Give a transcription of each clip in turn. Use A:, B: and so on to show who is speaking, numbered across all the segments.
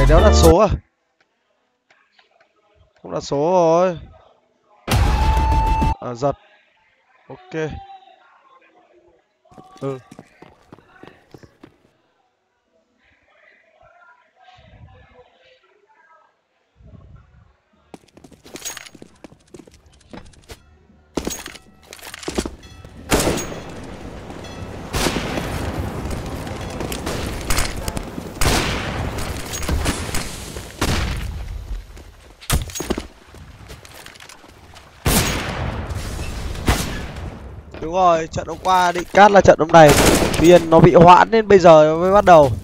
A: Này đéo đặt số à? Không đặt số rồi. À giật. Ok. Ừ. Đúng rồi, trận hôm qua định cắt là trận hôm này. Tuy nhiên nó bị hoãn nên bây giờ mới bắt đầu.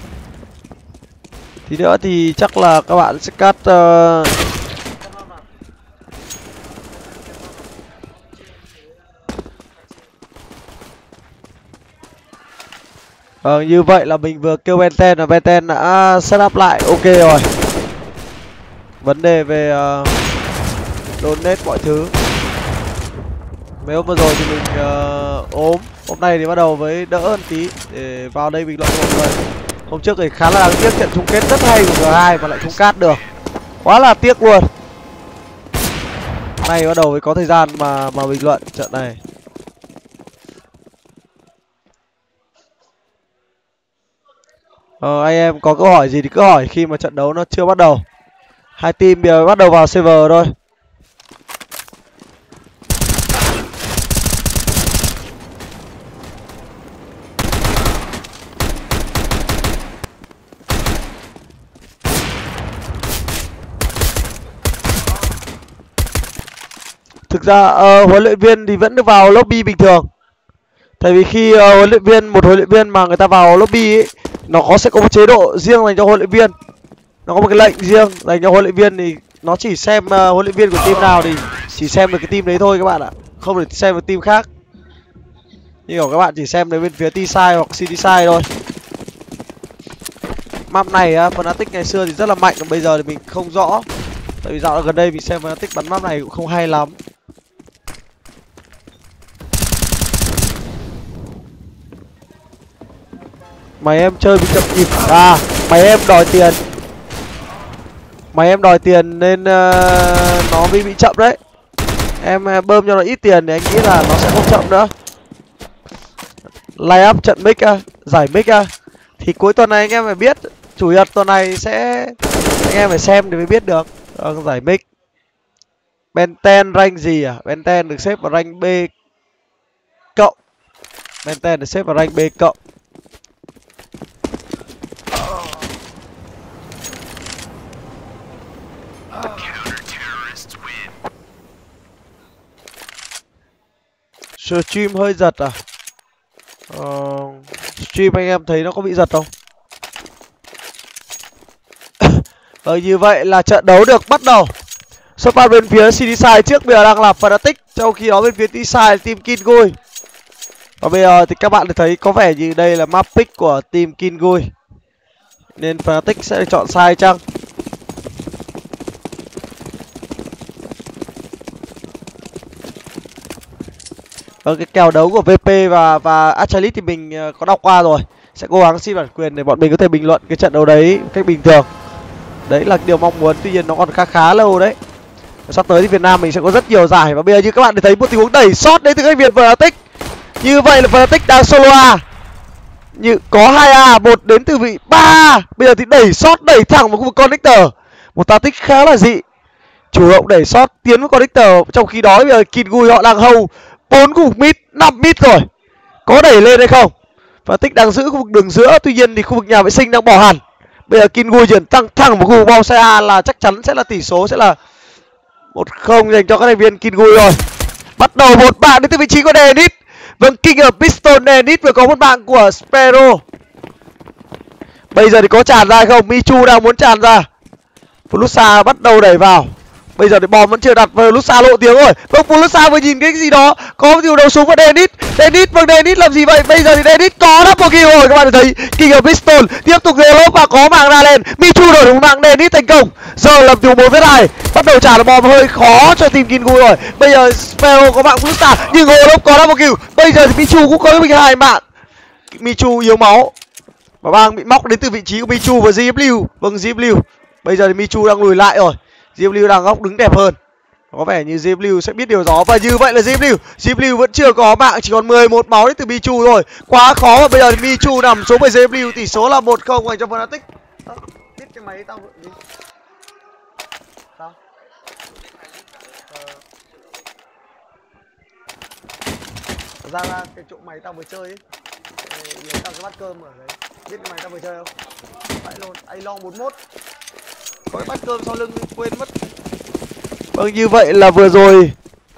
A: Tí nữa thì chắc là các bạn sẽ cắt như vậy là mình vừa kêu Benten và Benten đã setup lại ok rồi. Vấn đề về donate mọi thứ. Mấy hôm vừa rồi thì mình ốm. Hôm nay thì bắt đầu với đỡ hơn tí để vào đây bình luận mọi người. Hôm trước thì khá là đáng tiếc, trận chung kết rất hay của G2 mà lại không cắt được. Quá là tiếc luôn. Nay bắt đầu mới có thời gian mà bình luận trận này. Anh em có câu hỏi gì thì cứ hỏi khi mà trận đấu nó chưa bắt đầu. Hai team bây giờ bắt đầu vào server thôi. Thực ra huấn luyện viên thì vẫn được vào lobby bình thường. Tại vì khi một huấn luyện viên mà người ta vào lobby ấy, nó sẽ có một chế độ riêng dành cho huấn luyện viên. Nó có một cái lệnh riêng dành cho huấn luyện viên, thì nó chỉ xem huấn luyện viên của team nào thì chỉ xem được cái team đấy thôi các bạn ạ. Không được xem được team khác. Như kiểu các bạn chỉ xem được bên phía T-Side hoặc CD-Side thôi. Map này Fnatic ngày xưa thì rất là mạnh, còn bây giờ thì mình không rõ. Tại vì dạo gần đây mình xem Fnatic bắn map này cũng không hay lắm. Mày em chơi bị chậm nhịp à? Mày em đòi tiền. Mày em đòi tiền nên nó bị chậm đấy. Em bơm cho nó ít tiền thì anh nghĩ là nó sẽ không chậm nữa. Line up trận mic giải mic thì cuối tuần này anh em phải biết. Chủ nhật tuần này sẽ anh em phải xem để mới biết được. Giải mic. Benten rank gì à? Benten được xếp vào rank B cộng. Benten được xếp vào rank B cộng. Stream hơi giật à? Stream anh em thấy nó có bị giật không? Như vậy là trận đấu được bắt đầu. Xuất phát bên phía CD-Side trước bây giờ đang là Fnatic, trong khi đó bên phía T-Side team KinGui. Và bây giờ thì các bạn thấy có vẻ như đây là map pick của team KinGui, nên Fnatic sẽ chọn sai chăng? Cái kèo đấu của VP và Astralis thì mình có đọc qua rồi. Sẽ cố gắng xin bản quyền để bọn mình có thể bình luận cái trận đấu đấy một cách bình thường. Đấy là điều mong muốn, tuy nhiên nó còn khá lâu đấy. Sắp tới thì Việt Nam mình sẽ có rất nhiều giải. Và bây giờ như các bạn thấy một tình huống đẩy shot đến từ các Việt Fnatic. Như vậy là Fnatic đang solo A. Như có 2A, một đến từ vị 3A. Bây giờ thì đẩy shot đẩy thẳng vào khu vực connector. Một tactic khá là dị. Chủ động đẩy shot tiến vào connector. Trong khi đó bây giờ KinGui họ đang hold 4 khu vực mid, 5 mid rồi. Có đẩy lên hay không? Fnatic đang giữ khu vực đường giữa, tuy nhiên thì khu vực nhà vệ sinh đang bỏ hẳn. Bây giờ KinGui chuyển tăng thẳng vào khu vực bonsai A là chắc chắn sẽ là tỷ số sẽ là 1-0 dành cho các thành viên KinGui rồi. Bắt đầu một bạn đến từ vị trí của Dennis. Vâng, King of Pistol Dennis vừa có một bạn của Sparrow. Bây giờ thì có tràn ra hay không? Michu đang muốn tràn ra. Fluxa bắt đầu đẩy vào. Bây giờ thì bom vẫn chưa đặt, Fluxa lộ tiếng rồi. Vâng, Fluxa vừa nhìn cái gì đó, có một điều đầu súng vào Dennis. Vâng, Dennis làm gì vậy? Bây giờ thì Dennis có double kill rồi, các bạn thấy. King of Pistol tiếp tục ghé lốp và có mạng ra lên. Michu đổi được mạng Dennis thành công. Giờ làm tình 1 với 2. Bắt đầu trả được bom hơi khó cho team KinGui rồi. Bây giờ Sparrow có mạng Fluxa nhưng hồ lốp có double kill. Bây giờ thì Michu cũng có mình 2 mạng. Michu yếu máu. Và bang bị móc đến từ vị trí của Michu và GFW. Vâng, GFW. Bây giờ thì Michu đang lùi lại rồi. GFW đang góc đứng đẹp hơn. Có vẻ như GFW sẽ biết điều đó. Và như vậy là GFW vẫn chưa có mạng, chỉ còn 11 máu đến từ Michu rồi. Quá khó. Và bây giờ thì Michu nằm xuống với GFW, tỷ số là 1-0 dành cho Fnatic. Biết cái máy tao gì? Sao? Ra cái chỗ máy tao vừa chơi ấy. Lấy tao cái bát cơm ở đấy. Biết cái máy tao vừa chơi không? Phải luôn, Along 41. Có cái bát cơm sau lưng quên mất. Vâng, như vậy là vừa rồi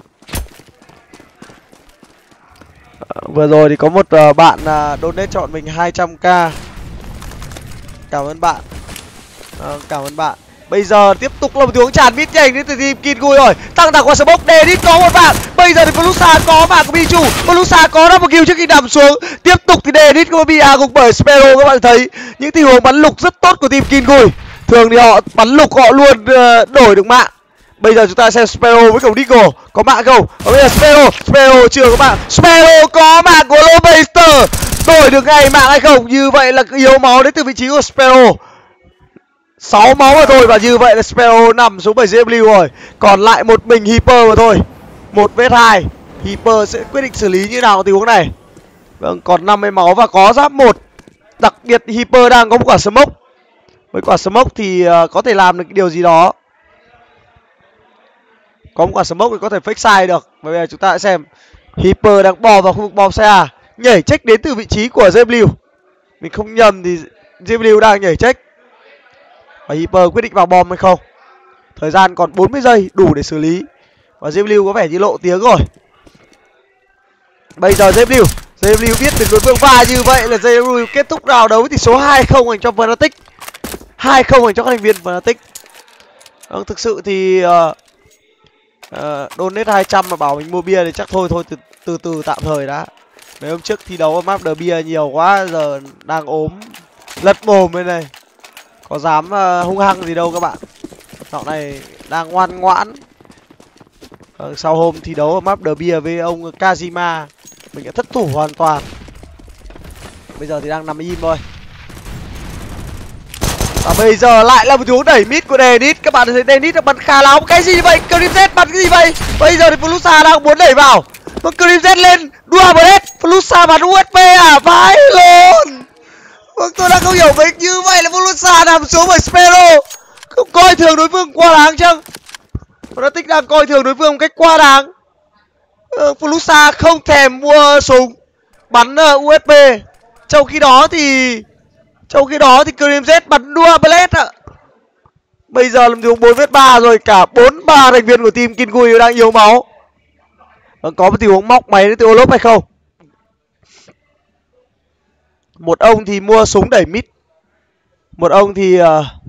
A: thì có một bạn donate chọn mình 200k. Cảm ơn bạn. Cảm ơn bạn. Bây giờ tiếp tục là một tiếng tràn mít nhanh đến từ team Kingui rồi. Tăng thẳng qua smoke, Dennis có một mạng. Bây giờ thì Flusa có mạng của Michu. Flusa có double kill trước khi nằm xuống. Tiếp tục thì Dennis có bị gục bởi Sparrow. Các bạn thấy những tình huống bắn lục rất tốt của team Kingui. Thường thì họ bắn lục họ luôn đổi được mạng. Bây giờ chúng ta xem Sparrow với cổng Deagle có mạng không? Và bây giờ Sparrow chưa có mạng. Sparrow có mạng của Lobster. Đổi được ngay mạng hay không? Như vậy là yếu máu đến từ vị trí của Sparrow. 6 máu mà thôi. Và như vậy là Sparrow nằm xuống bởi GFW rồi. Còn lại một mình Hyper mà thôi. 1vs2. Hyper sẽ quyết định xử lý như nào tình huống này. Vâng, còn 50 máu và có giáp 1. Đặc biệt Hyper đang có một quả smoke. Với quả smoke thì có thể làm được cái điều gì đó. Có một quả smoke thì có thể fake side được. Và bây giờ chúng ta sẽ xem Hyper đang bò vào khu vực bom xe A. Nhảy check đến từ vị trí của GFW. Mình không nhầm thì GFW đang nhảy check. Và Hyper quyết định vào bom hay không. Thời gian còn 40 giây đủ để xử lý. Và GFW có vẻ như lộ tiếng rồi. Bây giờ GFW biết được đối phương. Và như vậy là GFW kết thúc round đấu với tỷ số 2-0 dành cho Fnatic. 2-0 dành cho các thành viên Fnatic. Thực sự thì donate 200 mà bảo mình mua bia thì chắc thôi từ từ tạm thời đã. Mấy hôm trước thi đấu ở map The bia nhiều quá, giờ đang ốm lật mồm bên này. Có dám hung hăng gì đâu các bạn. Dạo này đang ngoan ngoãn. Sau hôm thi đấu ở map The bia với ông Kazima, mình đã thất thủ hoàn toàn. Bây giờ thì đang nằm im thôi. Và bây giờ lại là một tiếng đẩy mid của Dennis. Các bạn thấy Dennis bắn khá láo. Cái gì vậy? Crimz bắn cái gì vậy? Bây giờ thì Flusa đang muốn đẩy vào. Và Crimz lên đua blade. Flusa bắn USB à? Vãi luôn. Vâng, tôi đang không hiểu vậy. Như vậy là Flusa nằm xuống bởi Sparrow. Không coi thường đối phương quá đáng chăng? Fnatic đang coi thường đối phương một cách quá đáng. Flusa không thèm mua súng bắn USB. Trong khi đó thì Crimz bắn đua blade ạ. Bây giờ làm tiếng 4vs3 rồi. Cả 4-3 thành viên của team Kingui đang yếu máu. Có một tình huống móc máy đến từ Olop hay không? Một ông thì mua súng đẩy mid. Một ông thì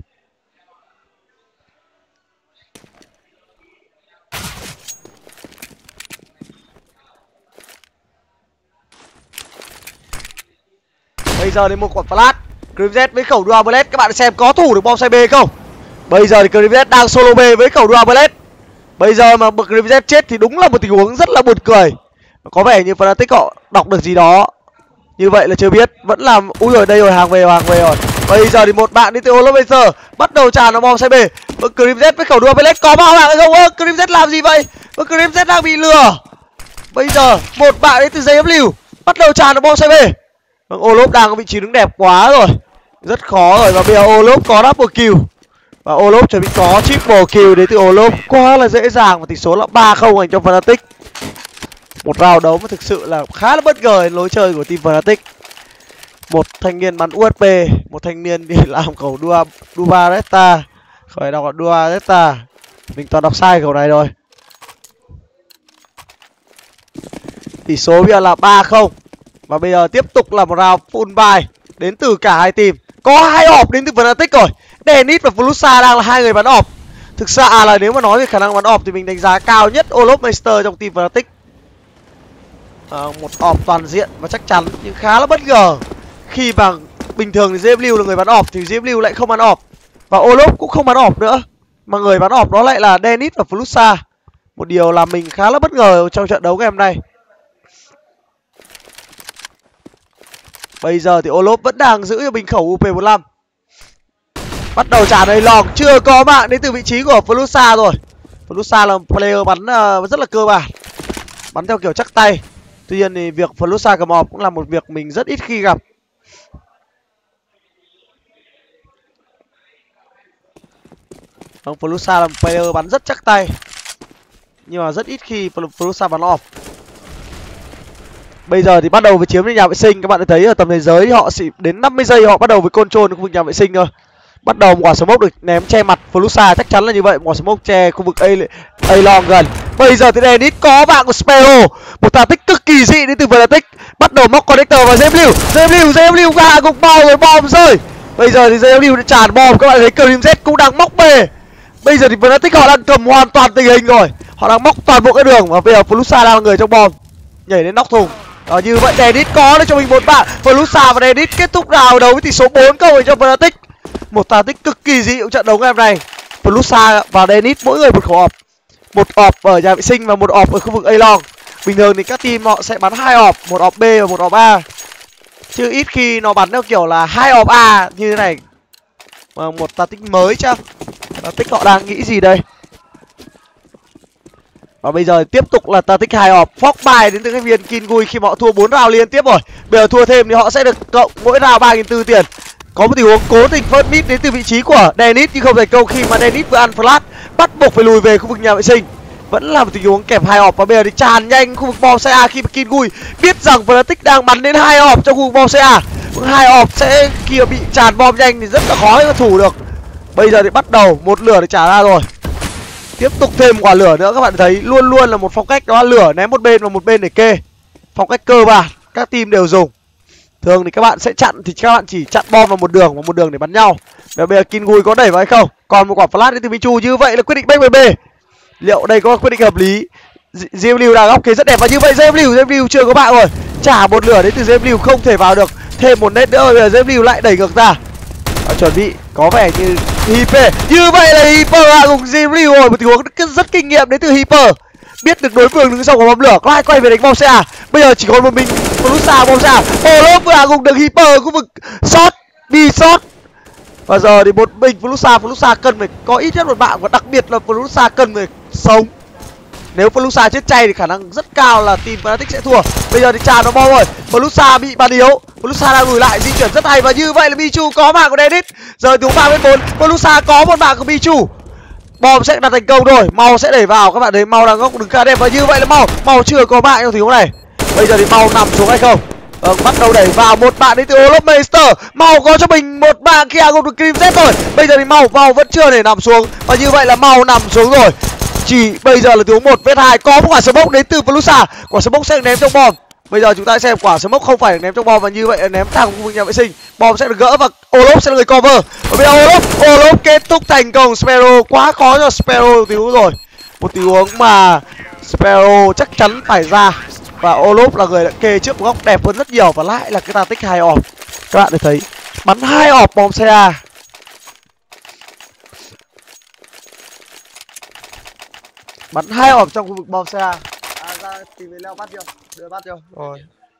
A: bây giờ đến một quả flash. Crimz với khẩu Dual Blade. Các bạn xem có thủ được bom B không? Bây giờ thì Crimz đang solo B với khẩu Dual Blade. Bây giờ mà Crimz chết thì đúng là một tình huống rất là buồn cười. Có vẻ như Fnatic họ đọc được gì đó. Như vậy là chưa biết. Vẫn làm... Úi rồi, đây rồi, hàng về rồi. Bây giờ thì một bạn đi từ Olomaser bắt đầu tràn vào bom B. Crimz với khẩu Dual Blade có bao bạn hay không? Crimz làm gì vậy? Crimz đang bị lừa. Bây giờ một bạn đi từ GFW bắt đầu tràn vào bom B. Olop đang có vị trí đứng đẹp quá rồi. Rất khó rồi. Và bây giờ Olop có double kill. Và Olop chuẩn bị có triple kill đến từ Olop. Quá là dễ dàng. Và tỷ số là 3-0 dành cho Fnatic. Một round đấu mà thực sự là khá là bất ngờ lối chơi của team Fnatic. Một thanh niên bắn USB. Một thanh niên đi làm khẩu Duvaretta. Khỏi đọc là Duvaretta. Mình toàn đọc sai khẩu này rồi. Tỷ số bây giờ là 3-0. Và bây giờ tiếp tục là một round full buy đến từ cả hai team. Có 2 off đến từ Fnatic rồi. Dennis và Flusa đang là 2 người bắn off. Thực ra là nếu mà nói về khả năng bắn off thì mình đánh giá cao nhất Olop Master trong team Fnatic. Một off toàn diện và chắc chắn, nhưng khá là bất ngờ khi mà bình thường thì GFW là người bắn off thì GFW lại không bắn off. Và Olop cũng không bắn off nữa. Mà người bắn off đó lại là Dennis và Flusa. Một điều làm mình khá là bất ngờ trong trận đấu ngày hôm nay. Bây giờ thì Olop vẫn đang giữ cho bình khẩu UP45. Bắt đầu trả đầy lòng, chưa có mạng đến từ vị trí của Flusa rồi. Flusa là player bắn rất là cơ bản, bắn theo kiểu chắc tay. Tuy nhiên thì việc Flusa cầm ọp cũng là một việc mình rất ít khi gặp. Flusa là player bắn rất chắc tay, nhưng mà rất ít khi Flusa bắn ọp. Bây giờ thì bắt đầu với chiếm đến nhà vệ sinh. Các bạn thấy ở tầm thế giới thì họ chỉ đến 50 giây họ bắt đầu với control khu vực nhà vệ sinh thôi. Bắt đầu một quả smoke được ném che mặt Flusa, chắc chắn là như vậy. Một quả smoke che khu vực A long gần. Bây giờ thì Dennis có bạn của Sparrow, một tà tích cực kỳ dị đến từ Vlatic. Bắt đầu móc connector vào JFLU hạ gục bao rồi, bom rơi. Bây giờ thì JFLU đã tràn bom. Các bạn thấy Crim Z cũng đang móc bề. Bây giờ thì Vlatic họ đang cầm hoàn toàn tình hình rồi, họ đang móc toàn bộ cái đường. Và bây giờ Flusa đang là người trong bom, nhảy đến nóc thùng. Như vậy Dennis có được cho mình một bạn. Flusa và Dennis kết thúc rào đấu với tỷ số 4-0 cho Vlatic. Một tà tích cực kỳ dị ở trận đấu ngày hôm nay. Flusa và Dennis mỗi người một khẩu ọp, một ọp ở nhà vệ sinh và một ọp ở khu vực A long. Bình thường thì các team họ sẽ bắn 2 ọp, một ọp B và một ọp A, chứ ít khi nó bắn theo kiểu là 2 ọp A như thế này. Mà một tà tích mới chăng? Tà tích họ đang nghĩ gì đây? Và bây giờ tiếp tục là tà tích 2 ọp. Phóc bài đến từ các viên Kingui khi mà họ thua 4 round liên tiếp rồi. Bây giờ thua thêm thì họ sẽ được cộng mỗi round 3.400 tiền. Có một tình huống cố tình first mid đến từ vị trí của Dennis nhưng không thành công khi mà Dennis vừa ăn flash, bắt buộc phải lùi về khu vực nhà vệ sinh. Vẫn là một tình huống kẹp 2 ọp. Và bây giờ thì tràn nhanh khu vực bom xe A khi mà Kingui biết rằng Vlatic đang bắn đến 2 ọp trong khu vực bom xe A. 2 ọp sẽ kia bị tràn bom nhanh thì rất là khó để thủ được. Bây giờ thì bắt đầu một lửa để trả ra rồi. Tiếp tục thêm quả lửa nữa. Các bạn thấy luôn luôn là một phong cách đó là lửa ném một bên và một bên để kê. Phong cách cơ bản các team đều dùng. Thường thì các bạn sẽ chặn thì các bạn chỉ chặn bom vào một đường và một đường để bắn nhau. Và bây giờ Kingui có đẩy vào hay không? Còn một quả flash đến từ Michu, như vậy là quyết định back về B. Liệu đây có quyết định hợp lý? JFLU đang góc kế rất đẹp và như vậy JFLU chưa có bạn rồi. Trả một lửa đến từ JFLU không thể vào được. Thêm một nét nữa, bây giờ JFLU lại đẩy ngược ra. Và chuẩn bị có vẻ như Hyper. Như vậy là Hyper hạ gục JFLU rồi. Một tình huống rất kinh nghiệm đến từ Hyper. Biết được đối phương đứng sau của bom lửa, có ai quay về đánh bom xe à? Bây giờ chỉ còn một mình Flusa bom xe à? Olop vừa hạ gục được Hyper khu vực shot, đi shot. Và giờ thì một mình Flusa cần phải có ít nhất một bạn, và đặc biệt là Flusa cần phải sống. Nếu Flusa chết chay thì khả năng rất cao là team Fnatic sẽ thua. Bây giờ thì tràn vào bom rồi, Flusa bị bắn yếu, Flusa đang lùi lại, di chuyển rất hay và như vậy là Michu có mạng của Dennis. Giờ tiếng 3-4, Flusa có một mạng của Michu. Bom sẽ đặt thành công rồi, Mau sẽ đẩy vào, các bạn thấy Mau đang góc đứng khá đẹp và như vậy là Mau chưa có mạng trong tình huống này. Bây giờ thì Mau nằm xuống hay không? Bắt đầu đẩy vào một bạn đến từ Olop Meister. Mau có cho mình một bạn khi hạ gục được Crim Z rồi. Bây giờ thì Mau vẫn chưa để nằm xuống và như vậy là Mau nằm xuống rồi. Chỉ bây giờ là tiếng 1 vs 2, có một quả smoke đến từ Flusa. Quả smoke sẽ được ném trong bom. Bây giờ chúng ta xem quả smoke không phải được ném trong bom và như vậy là ném thẳng khu vực nhà vệ sinh. Bom sẽ được gỡ và Olop sẽ là người cover. Và bây giờ Olop kết thúc thành công. Sparrow quá khó cho Sparrow tình huống rồi. Một tình huống mà Sparrow chắc chắn phải ra. Và Olop là người đã kê trước một góc đẹp hơn rất nhiều và lại là cái tactic 2 ọp. Các bạn thấy bắn 2 ọp bom xe A. Bắn 2 ọp trong khu vực bom xe A. Ra tìm thấy leo bắt chưa? Đưa bắt chưa? Rồi.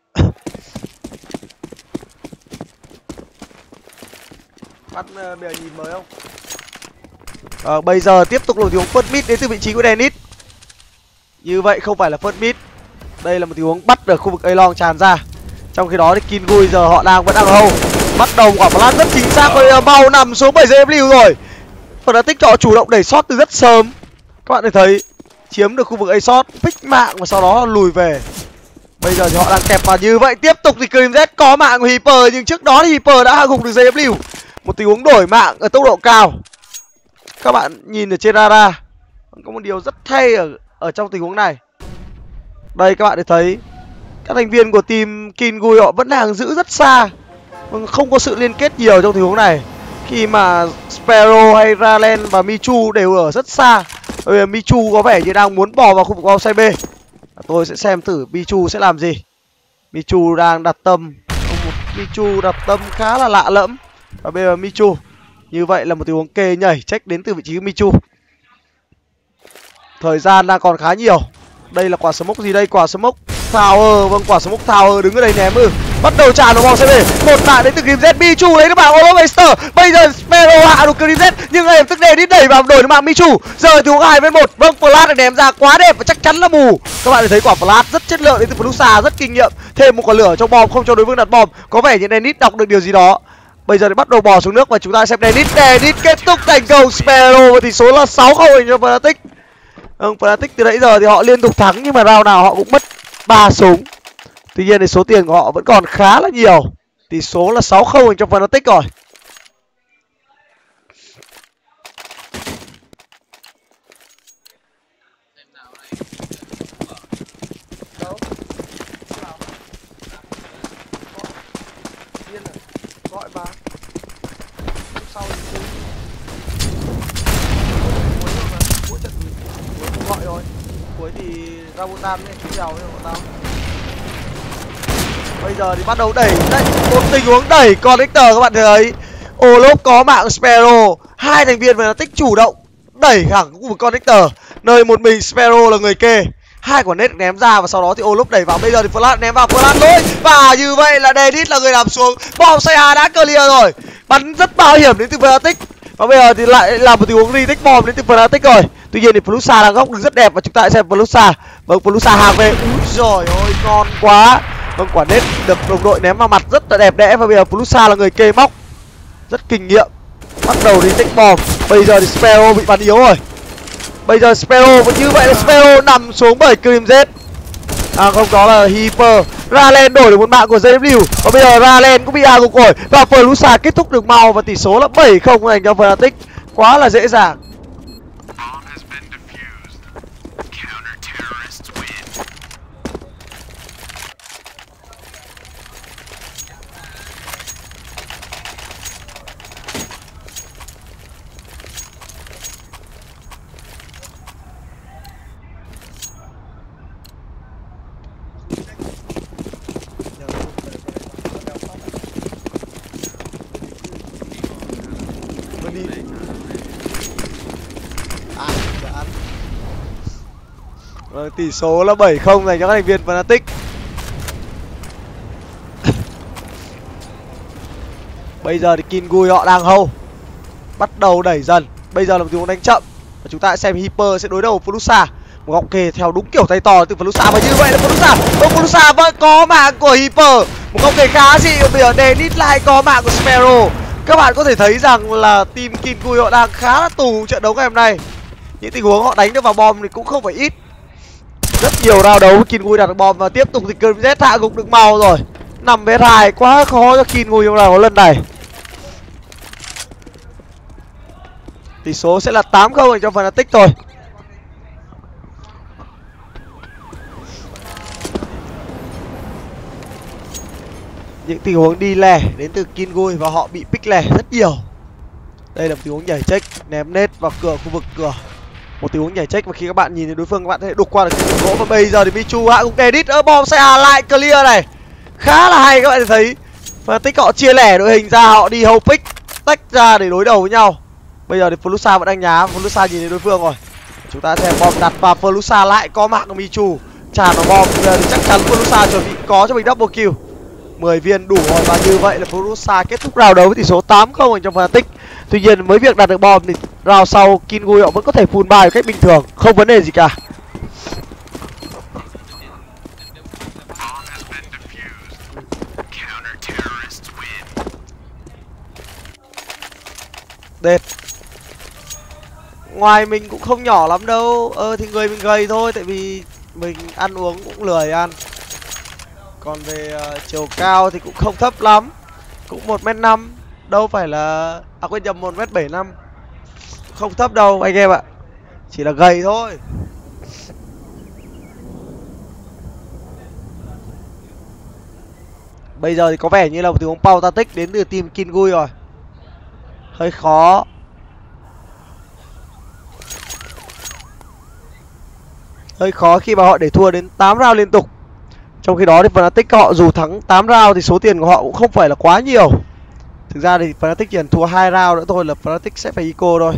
A: Bắt bây giờ nhìn mới không? Bây giờ tiếp tục là tình huống first mid đến từ vị trí của Dennis. Như vậy không phải là first mid. Đây là một tình huống bắt ở khu vực A long tràn ra. Trong khi đó thì Kingui giờ họ vẫn đang ở hâu. Bắt đầu quả flash rất chính xác và Mau nằm xuống bởi JFLU rồi. Fnatic họ chủ động đẩy shot từ rất sớm. Các bạn thấy chiếm được khu vực A shot, pick mạng và sau đó lùi về. Bây giờ thì họ đang kẹp vào như vậy. Tiếp tục thì Crim Z có mạng của Hyper nhưng trước đó thì Hyper đã hạ gục được JFLU. Một tình huống đổi mạng ở tốc độ cao. Các bạn nhìn ở trên radar có một điều rất hay ở trong tình huống này. Đây các bạn thấy các thành viên của team Kingui họ vẫn đang giữ rất xa, không có sự liên kết nhiều trong tình huống này. Khi mà Sparrow hay Ralen và Michu đều ở rất xa. Bây giờ Michu có vẻ như đang muốn bò vào khu vực outside B. Tôi sẽ xem thử Michu sẽ làm gì. Michu đang đặt tâm. Michu đặt tâm khá là lạ lẫm. Và bây giờ Michu, như vậy là một tình huống kê nhảy check đến từ vị trí của Michu. Thời gian đang còn khá nhiều. Đây là quả smoke gì đây? Quả smoke Tower, vâng, quả smoke tower đứng ở đây ném bắt đầu tràn vào vòng CB. Một bạn đến từ Grim Z, Michu lấy các bạn Olof Master. Bây giờ Sparrow hạ được Grim Z nhưng ngay lập tức Dennis đẩy vào đổi được mạng Michu. Giờ thì 2v1. Vâng, Flash được ném ra quá đẹp và chắc chắn là mù. Các bạn thấy quả Flash rất chất lượng đến từ Flusa, rất kinh nghiệm. Thêm một quả lửa trong bom không cho đối phương đặt bom. Có vẻ như Dennis đọc được điều gì đó. Bây giờ thì bắt đầu bò xuống nước và chúng ta xem Dennis kết thúc thành công Sparrow và tỷ số là 6-0 dành cho Fnatic. Fnatic từ nãy giờ thì họ liên tục thắng nhưng mà round nào họ cũng mất 3 súng. Tuy nhiên thì số tiền của họ vẫn còn khá là nhiều. Tỷ số là 6-0 dành cho Fnatic rồi. Gọi mà. Sau thì cuối trận cuối gọi rồi. Cuối thì Rabotan với chú Dèo với bọn tao. Bây giờ thì bắt đầu đẩy đấy, một tình huống đẩy Connector các bạn thấy. Olof có mạng Sparrow, hai thành viên Fnatic chủ động đẩy thẳng khu vực Connector, nơi một mình Sparrow là người kê. Hai quả nét ném ra và sau đó thì Olof đẩy vào. Bây giờ thì Flash ném vào, Flash thôi. Và như vậy là Dennis là người làm xuống. Bom CA đã clear rồi. Bắn rất bảo hiểm đến từ Fnatic. Và bây giờ thì lại là một tình huống retake bom đến từ Fnatic rồi. Tuy nhiên thì Flusa đang góc đứng rất đẹp và chúng ta sẽ xem Flusa. Vâng, Flusa hàng về. Úi giời ơi, ngon quá. Vâng, quả nét được đồng đội ném vào mặt rất là đẹp đẽ và bây giờ Flusa là người kê móc. Rất kinh nghiệm. Bắt đầu retake bom. Bây giờ thì Sparrow bị bắn yếu rồi. Bây giờ Sparrow vẫn như vậy là Sparrow nằm xuống bởi Grim Z. À không, đó là Hyper. Ralen đổi được một mạng của JW. Và bây giờ Ralen cũng bị gục rồi. Và Flusa kết thúc được mau và tỷ số là 7-0 dành cho Fnatic. Quá là dễ dàng. Tỷ số là 7-0 dành cho các thành viên Fnatic. Bây giờ thì Kingui họ đang hold, bắt đầu đẩy dần. Bây giờ là một tình huống đánh chậm và chúng ta sẽ xem Hyper sẽ đối đầu với Flusa. Một góc kề theo đúng kiểu tay to từ Flusa và như vậy là Flusa vẫn có mạng của Hyper. Một góc kề khá dị. Bây giờ Dennis lại có mạng của Sparrow. Các bạn có thể thấy rằng là team Kingui họ đang khá là tù trận đấu ngày hôm nay. Những tình huống họ đánh được vào bom thì cũng không phải ít. Rất nhiều round đấu Kingui đặt được bom và tiếp tục thì Grim Z hạ gục được màu rồi. 5v2 quá khó cho Kingui trong nào lần này. Tỷ số sẽ là 8-0 dành cho Fnatic thôi. Những tình huống đi lè đến từ Kingui và họ bị pick lè rất nhiều. Đây là một tình huống nhảy check ném nết vào cửa khu vực cửa. Một tình huống nhảy check và khi các bạn nhìn thấy đối phương các bạn có thể đục qua được cái gỗ. Và bây giờ thì Michu hạ cũng Dennis ở bom xe lại clear này. Khá là hay các bạn thấy. Fnatic họ chia lẻ đội hình ra, họ đi hold pick tách ra để đối đầu với nhau. Bây giờ thì Flusa vẫn đang nhá, Flusa nhìn thấy đối phương rồi. Chúng ta xem bom đặt và Flusa lại có mạng của Michu. Tràn vào bom, bây giờ thì chắc chắn Flusa chuẩn bị có cho mình double kill. 10 viên đủ rồi và như vậy là Flusa kết thúc round đấu với tỷ số 8-0 dành cho Fnatic. Tuy nhiên với việc đặt được bom thì round sau Kingui họ vẫn có thể full buy một cách bình thường, không vấn đề gì cả. Đẹp. Ngoài mình cũng không nhỏ lắm đâu. Thì người mình gầy thôi, tại vì mình ăn uống cũng lười ăn. Còn về chiều cao thì cũng không thấp lắm, cũng 1m5, đâu phải là quên nhầm, 1m75. Không thấp đâu anh em ạ, chỉ là gầy thôi. Bây giờ thì có vẻ như là một tình huống Pau Tactic đến từ team Kingui rồi. Hơi khó. Hơi khó khi mà họ để thua đến 8 round liên tục. Trong khi đó thì Fnatic họ dù thắng 8 round thì số tiền của họ cũng không phải là quá nhiều. Thực ra thì Fnatic chỉ cần thua 2 round nữa thôi là Fnatic sẽ phải eco thôi.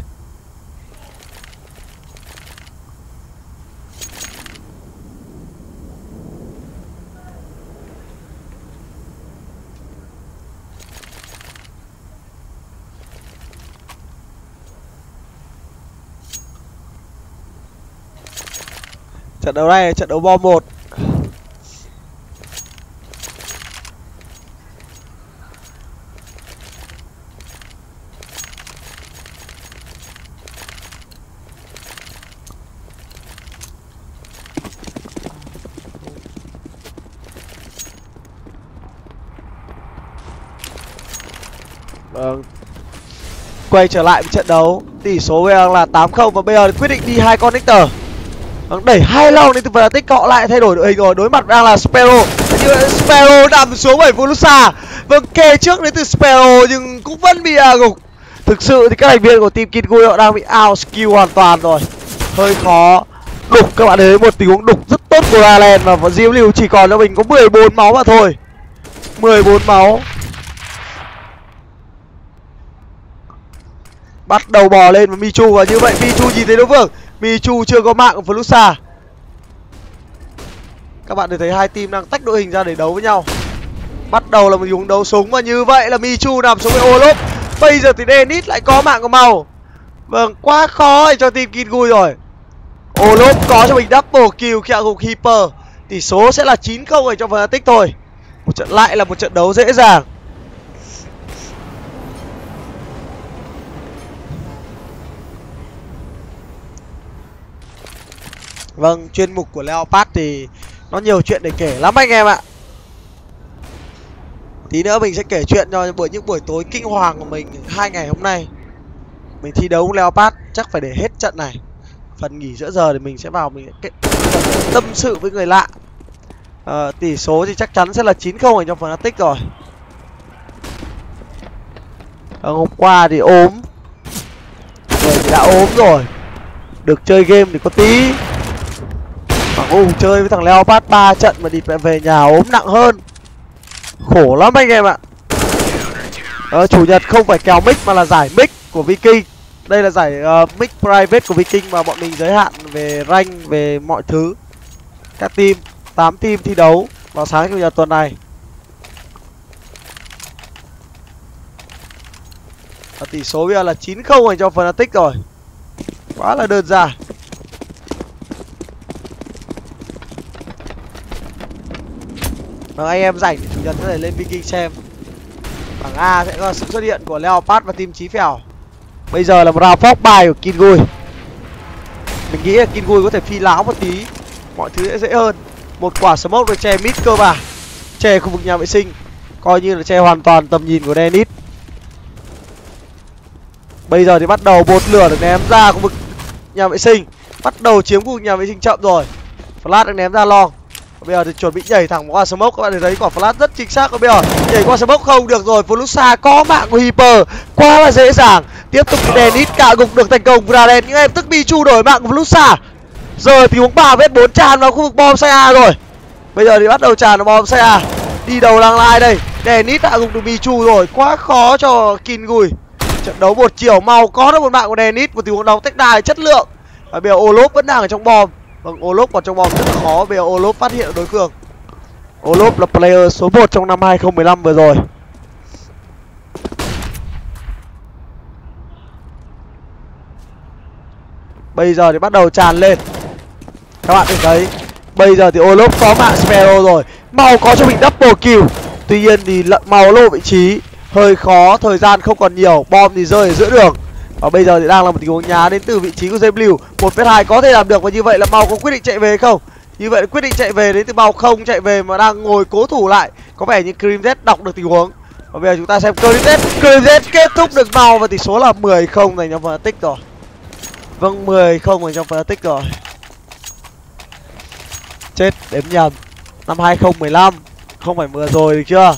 A: Trận đấu này là trận đấu bom 1. Vâng. Quay trở lại với trận đấu. Tỷ số bây giờ là 8-0 và bây giờ quyết định đi 2 connector. Đẩy 2 long đến từ Fnatic, họ lại thay đổi đội hình rồi. Đối mặt đang là Sparrow. Nhưng Sparrow nằm xuống bởi Volusa. Vâng, kê trước đến từ Sparrow nhưng cũng vẫn bị gục. Thực sự thì các thành viên của team KitGui họ đang bị out skill hoàn toàn rồi. Hơi khó. Đục, các bạn thấy một tình huống đục rất tốt của Galen. Và Diễm Lưu chỉ còn cho mình có 14 máu mà thôi. 14 máu. Bắt đầu bò lên với Michu và như vậy Michu nhìn thấy đối phương. Michu chưa có mạng của Fluxa. Các bạn thấy hai team đang tách đội hình ra để đấu với nhau. Bắt đầu là một tình huống đấu súng và như vậy là Michu nằm xuống với Olop. Bây giờ thì Dennis lại có mạng của màu. Vâng, quá khó cho team KitGui rồi. Olop có cho mình double kill khi hạ gục Hyper. Tỷ số sẽ là 9-0 ở trong Fnatic thôi. Một trận lại là một trận đấu dễ dàng. Vâng, chuyên mục của Leopard thì nó nhiều chuyện để kể lắm anh em ạ. Tí nữa mình sẽ kể chuyện cho những buổi tối kinh hoàng của mình 2 ngày hôm nay. Mình thi đấu Leopard chắc phải để hết trận này. Phần nghỉ giữa giờ thì mình sẽ vào mình tâm sự với người lạ. Tỷ số thì chắc chắn sẽ là 9-0 ở trong Fnatic rồi. Hôm qua thì ốm. Người thì đã ốm rồi. Được chơi game thì có tí. Mà chơi với thằng Leopard 3 trận mà địt lại về nhà ốm nặng hơn. Khổ lắm anh em ạ. Chủ nhật không phải kèo mic mà là giải mic của Viking. Đây là giải mic private của Viking mà bọn mình giới hạn về rank, về mọi thứ. Các team, 8 team thi đấu vào sáng chủ nhật tuần này. Và tỷ số bây giờ là 9-0 dành cho Fnatic rồi. Quá là đơn giản. Và anh em rảnh thì chủ nhật có thể lên Viking xem. Bảng A sẽ có sự xuất hiện của Leopard và team Chí Phèo. Bây giờ là một round Fox bài của KitGui. Mình nghĩ là KitGui có thể phi láo một tí, mọi thứ sẽ dễ hơn. Một quả smoke được che mid cơ bản, che khu vực nhà vệ sinh, coi như là che hoàn toàn tầm nhìn của Dennis. Bây giờ thì bắt đầu bột lửa được ném ra khu vực nhà vệ sinh, bắt đầu chiếm khu vực nhà vệ sinh chậm rồi. Flash được ném ra long. Bây giờ thì chuẩn bị nhảy thẳng qua smoke, các bạn thấy quả flash rất chính xác. Bây giờ nhảy qua smoke không được rồi. Fluxa có mạng của Hyper, quá là dễ dàng. Tiếp tục Dennis cả gục được thành công Graden, nhưng em tức Michu đổi mạng của Fluxa. Giờ thì uống 3v4 tràn vào khu vực bom xe A rồi. Bây giờ thì bắt đầu tràn vào bom xe A. Đi đầu lang lai đây. Dennis hạ gục được Michu rồi, quá khó cho KitGui. Trận đấu một chiều, mau có được một mạng của Dennis, một tình huống đóng tách đài chất lượng. Và bây giờ Olop vẫn đang ở trong bom. Vâng, Olop còn trong bom rất là khó. Bây giờ Olop phát hiện đối phương. Olop là player số 1 trong năm 2015 vừa rồi. Bây giờ thì bắt đầu tràn lên. Các bạn thấy bây giờ thì Olop có mạng Sparrow rồi, mau có cho mình double kill. Tuy nhiên thì mau lô vị trí hơi khó, thời gian không còn nhiều, bom thì rơi ở giữa đường. Và bây giờ thì đang là một tình huống nhá đến từ vị trí của Blue. 1v2 có thể làm được, và như vậy là Mau có quyết định chạy về không? Như vậy là quyết định chạy về đến từ Mau không chạy về mà đang ngồi cố thủ lại. Có vẻ như Crimz đọc được tình huống. Và bây giờ chúng ta xem Crimz kết thúc được Mau và tỷ số là 10-0 dành cho Fnatic rồi. Vâng, 10-0 dành cho Fnatic rồi. Chết, đếm nhầm. Năm 2015, không phải vừa rồi được chưa?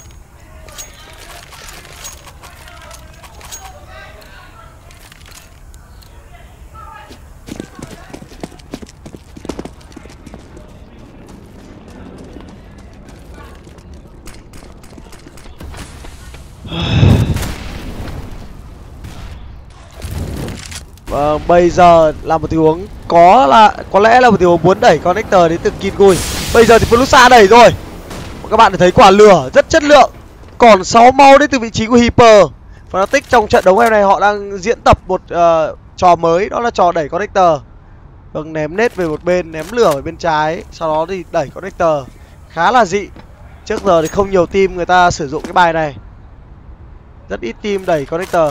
A: Bây giờ là một tình huống có lẽ là một tình huống muốn đẩy connector đến từ KitGui. Bây giờ thì Fluxa đẩy rồi. Các bạn thấy quả lửa rất chất lượng. Còn 6 máu đến từ vị trí của Hyper. Fnatic trong trận đấu hôm nay họ đang diễn tập một trò mới, đó là trò đẩy connector. Vâng, ném nết về một bên, ném lửa ở bên trái, sau đó thì đẩy connector. Khá là dị. Trước giờ thì không nhiều team người ta sử dụng cái bài này. Rất ít team đẩy connector.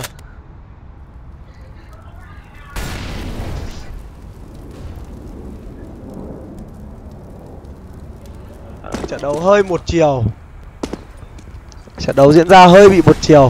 A: Trận đấu hơi một chiều. Trận đấu diễn ra hơi bị một chiều.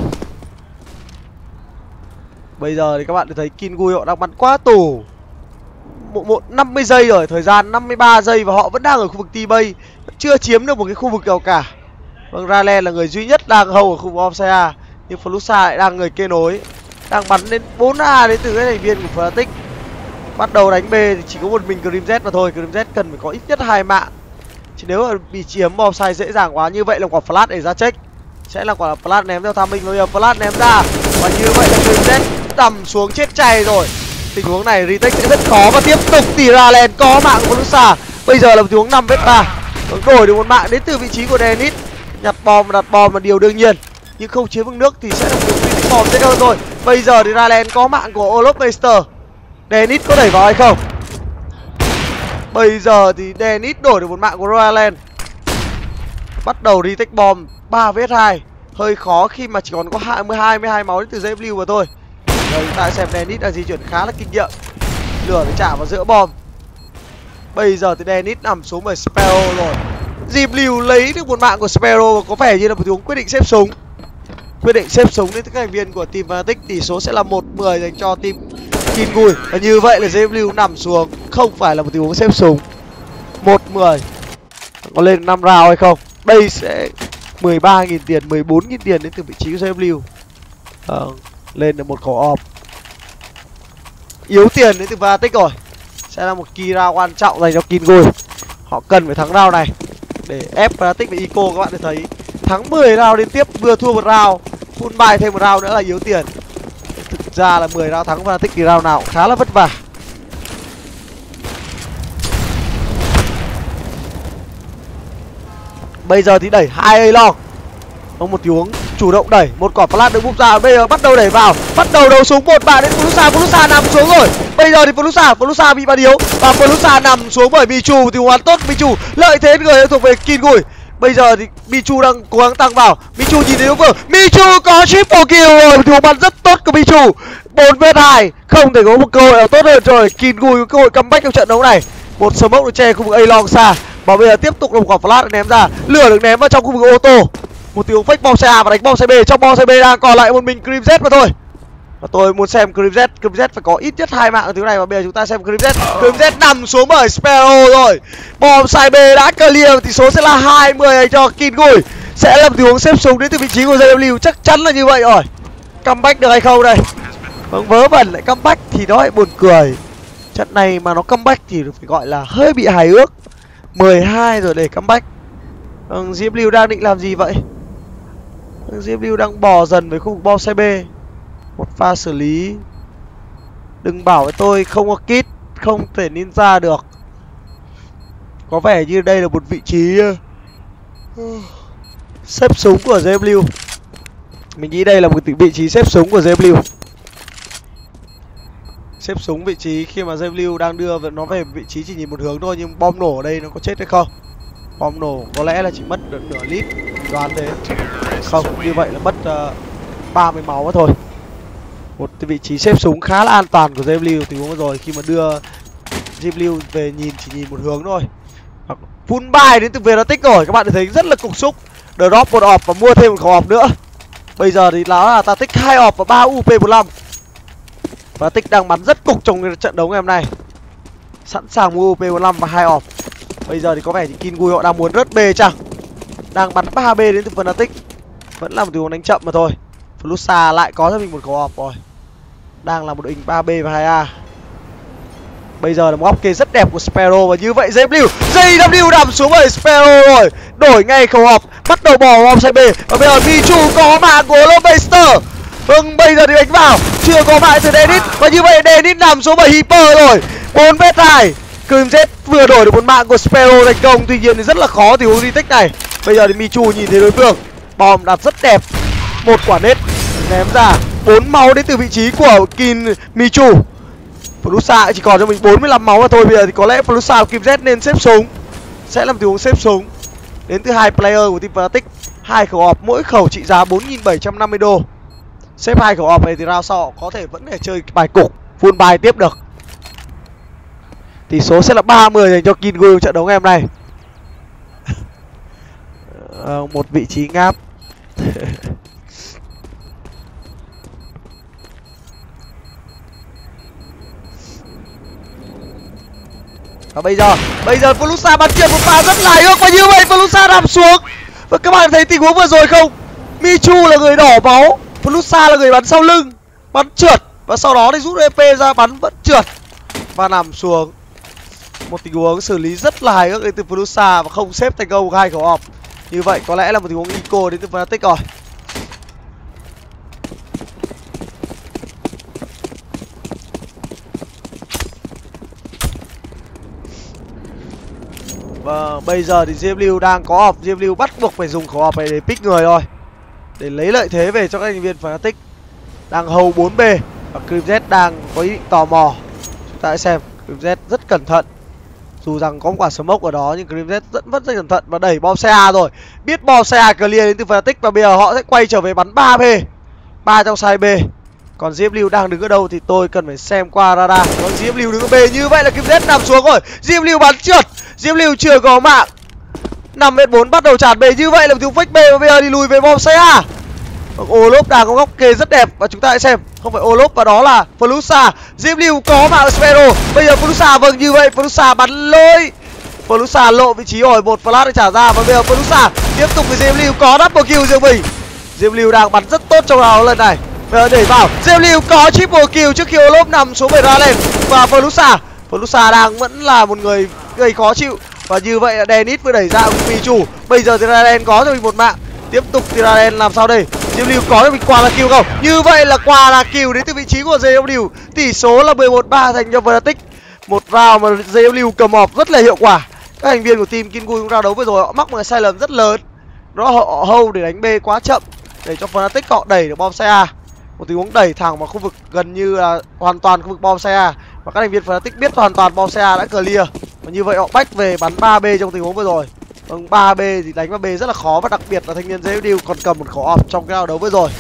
A: Bây giờ thì các bạn thấy Kingui họ đang bắn quá tù. 50 giây rồi, thời gian 53 giây và họ vẫn đang ở khu vực T-Bay, chưa chiếm được một cái khu vực nào cả. Vâng, Ralen là người duy nhất đang hầu ở khu vực offside, nhưng Flusa lại đang người kế nối, đang bắn đến 4A đến từ các thành viên của Fnatic. Bắt đầu đánh B thì chỉ có một mình Grimz mà thôi. Grimz cần phải có ít nhất 2 mạng, chứ nếu mà bị chiếm offside dễ dàng quá như vậy là quả flash để ra check. Sẽ là quả flash ném theo tham minh, bây giờ flash ném ra và như vậy là Grimz nằm xuống chết chay rồi. Tình huống này retake sẽ rất khó và tiếp tục thì Ralen có mạng của Flusa. Bây giờ là một tình huống 5v3, đổi được một mạng đến từ vị trí của Dennis. Nhặt bom và đặt bom là điều đương nhiên, nhưng không chiếm được nước thì sẽ là một tình bom dễ hơn rồi. Bây giờ thì Ralen có mạng của Olof Meister. Dennis có đẩy vào hay không? Bây giờ thì Dennis đổi được một mạng của Ralen. Bắt đầu retake bom 3v2. Hơi khó khi mà chỉ còn có 22 máu đến từ JW mà thôi. Đây, chúng ta xem Dennis đang di chuyển khá là kinh nghiệm. Lửa để chạm vào giữa bom. Bây giờ thì Dennis nằm xuống bởi Sparrow rồi. JW lấy được một mạng của Sparrow và có vẻ như là một tình huống quyết định xếp súng. Quyết định xếp súng đến các thành viên của team Fnatic. Tỷ số sẽ là 1-10 dành cho team Kingui. Và như vậy là JW nằm xuống, không phải là một tình huống xếp súng. 1-10. Có lên 5 round hay không? Đây sẽ 13.000 tiền, 14.000 tiền đến từ vị trí của JW. Lên được một khẩu op. Yếu tiền đến từ Fnatic rồi. Sẽ là một key round quan trọng dành cho Kingui. Họ cần phải thắng round này để ép Fnatic và Eco. Các bạn đã thấy thắng 10 round liên tiếp, vừa thua một round, full buy thêm một round nữa là yếu tiền. Thực ra là 10 round thắng Fnatic thì round nào cũng khá là vất vả. Bây giờ thì đẩy 2 A-Long. Có một tiếng chủ động đẩy, một quả flash được búp ra. Bây giờ bắt đầu đẩy vào, bắt đầu đấu súng một bạn đến Flusa. Flusa nằm xuống rồi. Bây giờ thì Flusa bị bắn yếu và Flusa nằm xuống bởi Michu. Thì hoàn tốt, Michu lợi thế người thuộc về Kingui. Bây giờ thì Michu đang cố gắng tăng vào. Michu nhìn thấy đối phương, Michu có triple kill rồi. Thì bắn rất tốt của Michu. 4v2, không thể có một cơ hội nào tốt hơn rồi. Kingui có cơ hội comeback trong trận đấu này. Một smoke được che khu vực A-Long xa. Và bây giờ tiếp tục là một quả flash được ném ra. Lửa được ném vào trong khu vực ô tô. Một tiếng fake bom xe A và đánh bom xe B. Trong bom xe B đang còn lại một mình Grimz mà thôi. Và tôi muốn xem Grimz phải có ít nhất 2 mạng ở thứ này. Và bây giờ chúng ta xem Grimz nằm xuống bởi Sparrow rồi. Bom xe B đã clear. Tỷ số sẽ là 20 cho Kingui. Sẽ là một tiếng xếp súng đến từ vị trí của JW. Chắc chắn là như vậy rồi. Comeback được hay không đây? Vâng, vớ vẩn lại comeback thì nó lại buồn cười. Trận này mà nó comeback thì phải gọi là hơi bị hài ước. 12 rồi để comeback. JW đang định làm gì vậy? JW đang bò dần với khu vực bom xe B. Một pha xử lý. Đừng bảo với tôi không có kit, không thể ninja được. Có vẻ như đây là một vị trí xếp súng của JW. Mình nghĩ đây là một vị trí xếp súng của JW. Xếp súng vị trí khi mà JW đang đưa nó về vị trí chỉ nhìn một hướng thôi. Nhưng bom nổ ở đây nó có chết hay không? Bom nổ có lẽ là chỉ mất được nửa lít. Đoán thế. Không, như vậy là mất 30 máu thôi. Một vị trí xếp súng khá là an toàn của JW tình huống vừa rồi khi mà đưa JW về chỉ nhìn một hướng thôi. Full buy đến từ Fnatic rồi, các bạn thấy rất là cục xúc. Drop một ọp và mua thêm một khẩu ọp nữa. Bây giờ thì là Tactic 2 ọp và 3 UP45. Fnatic đang bắn rất cục trong trận đấu ngày hôm nay. Sẵn sàng mua UP45 và 2 ọp. Bây giờ thì có vẻ thì Kingui họ đang muốn rớt B chăng? Đang bắn 3B đến từ Fnatic. Vẫn là một tình huống đánh chậm mà thôi. Flusa lại có cho mình một khẩu ọp rồi. Đang là một đội hình 3B và 2A. Bây giờ là một góc kê rất đẹp của Sparrow. Và như vậy JW nằm xuống bởi Sparrow rồi. Đổi ngay khẩu ọp, bắt đầu bỏ bom xe B. Và bây giờ Michu có mạng của Olof Meister. Vâng, bây giờ thì đánh vào. Chưa có mạng từ Dennis. Và như vậy Dennis nằm xuống bởi Hyper rồi. 4v2. Grimz vừa đổi được một mạng của Sparrow thành công. Tuy nhiên thì rất là khó tình huống retake này. Bây giờ thì Michu nhìn thấy đối phương. Bom đặt rất đẹp. Một quả nết ném ra. 4 máu đến từ vị trí của Michu. Flusa chỉ còn cho mình 45 máu mà thôi. Bây giờ thì có lẽ Flusa và Kim Z nên xếp súng, sẽ làm tình huống xếp súng đến từ hai player của team Fnatic. 2 khẩu hộp, mỗi khẩu trị giá 4.750 đô. Xếp 2 khẩu hộp này thì round sau có thể vẫn để chơi bài cục full buy tiếp được. Tỷ số sẽ là 3-10 dành cho Kingu trong trận đấu ngày hôm nay. Một vị trí ngáp. Và bây giờ Flusa bắn trượt một pha rất là ước, và như vậy Flusa nằm xuống. Và các bạn thấy tình huống vừa rồi không? Michu là người đỏ máu, Flusa là người bắn sau lưng, bắn trượt, và sau đó thì rút EP ra bắn vẫn trượt và nằm xuống. Một tình huống xử lý rất là hài hước đến từ Flusa và không xếp thành công 2 khẩu hộp. Như vậy có lẽ là một tình huống eco đến từ Fnatic rồi. Và bây giờ thì GFLU đang có họp, GFLU bắt buộc phải dùng khẩu hộp này để pick người thôi, để lấy lợi thế về cho các thành viên Fnatic. Đang hold 4B và Crimz đang có ý định tò mò. Chúng ta hãy xem, Crimz rất cẩn thận. Dù rằng có một quả smoke ở đó nhưng Crimz vẫn rất cẩn thận và đẩy bom xe A rồi. Biết bom xe A clear đến từ Fnatic và bây giờ họ sẽ quay trở về bắn 3B. 3 trong side B. Còn GFLU đang đứng ở đâu thì tôi cần phải xem qua radar. Còn GFLU đứng ở B, như vậy là Crimz nằm xuống rồi. GFLU bắn trượt, GFLU chưa có mạng. 5m4 bắt đầu tràn B, như vậy là một fake B và bây giờ đi lùi về bom xe A. Olop đang có góc kê rất đẹp và chúng ta hãy xem, không phải Olop và đó là Flusa. GFLU có mạng Sparrow. Bây giờ Flusa, vâng như vậy Flusa bắn lỗi. Flusa lộ vị trí rồi, một flash để trả ra và bây giờ Flusa tiếp tục với GFLU có double kill riêng mình. GFLU đang bắn rất tốt trong round lần này. Bây giờ đẩy vào, GFLU có triple kill trước khi Olop nằm xuống về ra lên. Và Flusa đang vẫn là một người gây khó chịu. Và như vậy là Dennis vừa đẩy ra Michu. Bây giờ thì Raden có cho mình một mạng. Tiếp tục thì Raden làm sao đây? GFLU có cho mình quà là kill không? Như vậy là quà là kill đến từ vị trí của GFLU. Tỷ số là 11-3 dành cho Fnatic. Một round mà GFLU cầm họp rất là hiệu quả. Các thành viên của team Kingu trong round đấu vừa rồi họ mắc một cái sai lầm rất lớn. Đó họ hold để đánh B quá chậm, để cho Fnatic họ đẩy được bom xe A. Một tình huống đẩy thẳng vào khu vực gần như là hoàn toàn khu vực bom xe A. Và các thành viên Fnatic biết hoàn toàn bom xe A đã clear. Và như vậy họ back về bắn 3B trong tình huống vừa rồi. 3B thì đánh 3B rất là khó, và đặc biệt là thanh niên GFLU còn cầm một khẩu hộp trong cái round đấu vừa rồi.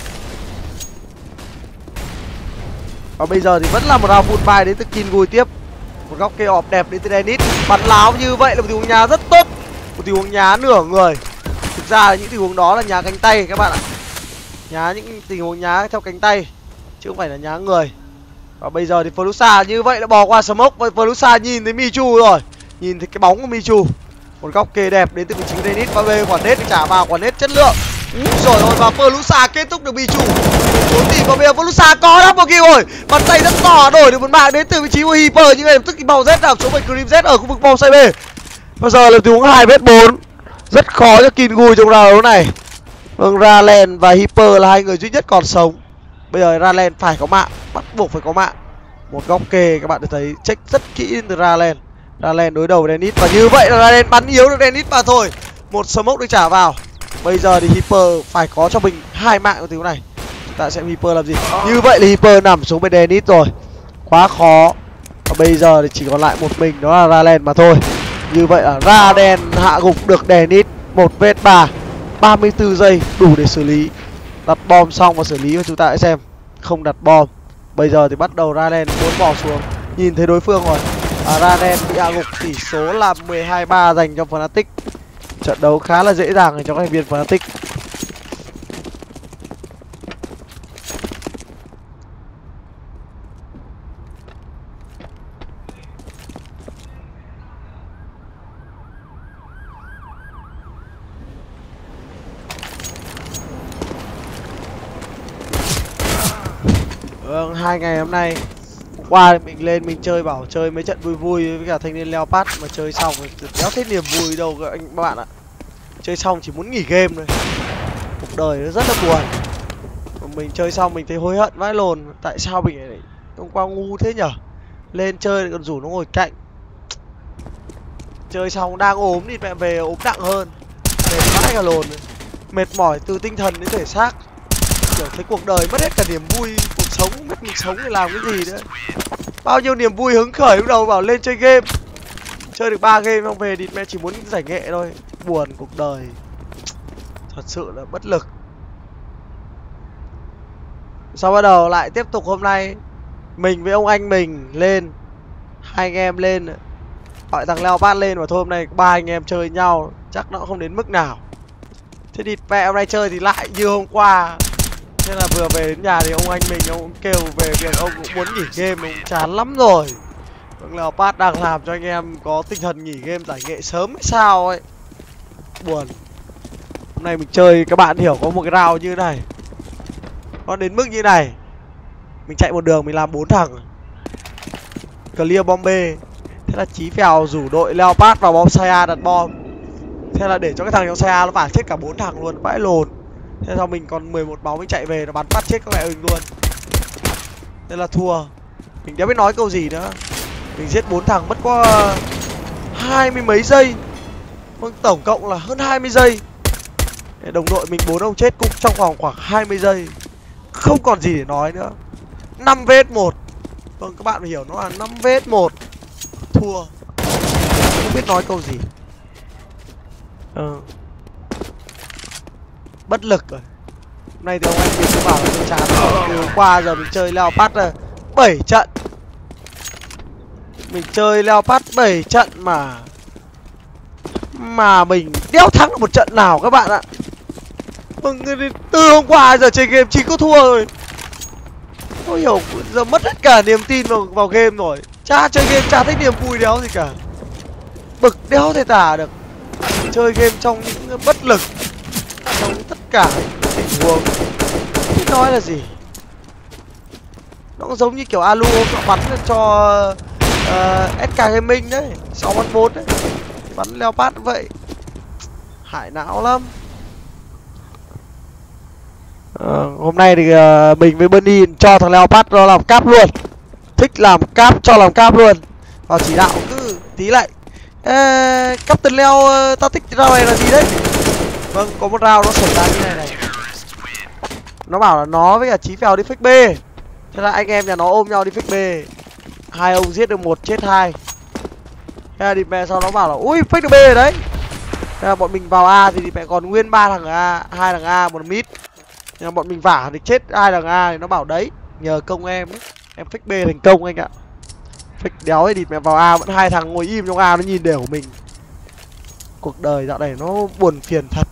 A: Và bây giờ thì vẫn là một round full buy đến từ Kingu tiếp. Một góc kê hộp đẹp đến từ Dennis. Bắn láo như vậy là một tình huống nhá rất tốt. Một tình huống nhá nửa người. Thực ra là những tình huống đó là nhá cánh tay các bạn ạ. Nhá những tình huống nhá theo cánh tay chứ không phải là nhá người. Và bây giờ thì Flusa như vậy là bò qua smoke và Flusa nhìn thấy Michu rồi. Nhìn thấy cái bóng của Michu. Một góc kê đẹp đến từ vị trí Dennis và về quả nết trả vào quả nết chất lượng. Rồi và Flusa kết thúc được Michu. 4 tỷ và bây giờ Flusa có double kill rồi. Bắn tay rất to, đổi được một mạng đến từ vị trí của Hyper, nhưng ngay lập tức thì bóng Z đảo xuống về Crimz ở khu vực bom side B. Bây giờ là tình huống 2v4 rất khó cho Kingu trong round đấu này. Vâng, Ralen và Hyper là hai người duy nhất còn sống. Bây giờ Ralen phải có mạng, bắt buộc phải có mạng. Một góc kê các bạn được thấy check rất kỹ từ Ralen. Ralen đối đầu với Dennis và như vậy là Ralen bắn yếu được Dennis mà thôi. Một smoke được trả vào. Bây giờ thì Hyper phải có cho mình 2 mạng của tình huống này. Chúng ta xem Hyper làm gì. Như vậy là Hyper nằm xuống bên Dennis rồi. Quá khó. Và bây giờ thì chỉ còn lại một mình, đó là Ralen mà thôi. Như vậy là Raden hạ gục được Dennis. 1v3, 34 giây đủ để xử lý. Đặt bom xong và xử lý, và chúng ta hãy xem. Không đặt bom. Bây giờ thì bắt đầu Raden muốn bỏ xuống. Nhìn thấy đối phương rồi. Raden bị hạ gục, tỷ số là 12-3 dành cho Fnatic. Trận đấu khá là dễ dàng cho các thành viên Fnatic. Vâng, 2 ngày hôm nay qua thì mình lên mình chơi, bảo chơi mấy trận vui vui với cả thanh niên Leopard, mà chơi xong thì đéo thấy niềm vui đâu các anh bạn ạ. Chơi xong chỉ muốn nghỉ game thôi. Cuộc đời nó rất là buồn. Mình chơi xong mình thấy hối hận vãi lồn. Tại sao mình lại hôm qua ngu thế nhở. Lên chơi còn rủ nó ngồi cạnh. Chơi xong đang ốm thì mẹ về ốm nặng hơn. Mệt vãi cả lồn. Mệt mỏi từ tinh thần đến thể xác. Kiểu thấy cuộc đời mất hết cả niềm vui. Cuộc sống mất mình sống để làm cái gì nữa. Bao nhiêu niềm vui hứng khởi lúc đầu bảo lên chơi game. Chơi được 3 game không về thì mẹ chỉ muốn giải nghệ thôi. Buồn cuộc đời. Thật sự là bất lực. Sau bắt đầu lại tiếp tục hôm nay mình với ông anh mình lên, hai anh em lên, gọi thằng Leopard lên, và thôi hôm nay ba anh em chơi nhau chắc nó không đến mức nào. Thế thì mẹ hôm nay chơi thì lại như hôm qua. Thế là vừa về đến nhà thì ông anh mình ông cũng kêu về việc ông cũng muốn nghỉ game, ông chán lắm rồi. Thằng Leopard đang làm cho anh em có tinh thần nghỉ game giải nghệ sớm hay sao ấy. Buồn. Hôm nay mình chơi các bạn hiểu có một cái round như này. Nó đến mức như này. Mình chạy một đường mình làm 4 thằng clear bom B. Thế là Chí Phèo rủ đội Leopard vào bom Saya đặt bom. Thế là để cho cái thằng trong Saya nó phản chết cả 4 thằng luôn, vãi lồn. Thế sau mình còn 11 máu, mình chạy về nó bắn phát chết các mẹ mình luôn. Thế là thua. Mình đéo biết nói câu gì nữa. Mình giết 4 thằng mất có 20 mấy giây. Vâng, tổng cộng là hơn 20 giây. Đồng đội mình 4 ông chết cũng trong vòng khoảng 20 giây. Không còn gì để nói nữa. 5 vs 1. Vâng, các bạn phải hiểu nó là 5 vs 1. Thua. Không biết nói câu gì. Bất lực rồi. Hôm nay thì ông anh mình cũng bảo là tôi chán rồi. Từ hôm qua giờ mình chơi Leopard 7 trận. Mình chơi Leopard 7 trận mà mình đéo thắng được một trận nào các bạn ạ. Vâng, từ hôm qua giờ chơi game chỉ có thua rồi. Không hiểu, giờ mất hết cả niềm tin vào game rồi. Chả chơi game chả thấy niềm vui đéo gì cả. Bực đéo thể tả được. Chơi game trong những bất lực, trong tất cả những tình huống. Biết nói là gì. Nó cũng giống như kiểu Alu nó bắn cho SK Gaming đấy, 614 đấy. Bắn Leopard vậy. Hại não lắm. Hôm nay thì mình với Bernie cho thằng Leopard nó làm cáp luôn. Thích làm cáp cho làm cáp luôn. Vào chỉ đạo cứ tí lại. Captain Leo, tao thích round này là gì đấy? Vâng, có một round nó xảy ra như này này. Nó bảo là nó với cả Chí Phèo đi fake B. Thế là anh em nhà nó ôm nhau đi fake B. Hai ông giết được 1 chết 2. Thế là đi mẹ sau nó bảo là ui fake được B rồi đấy. Thế là bọn mình vào A thì mẹ còn nguyên 3 thằng A, 2 thằng A, một mid. Nhưng mà bọn mình vả thì chết 2 thằng A thì nó bảo đấy, nhờ công em ấy. Em fake B thành công anh ạ. Fake đéo ấy thì mẹ vào A vẫn 2 thằng ngồi im trong A nó nhìn đều của mình. Cuộc đời dạo này nó buồn phiền thật.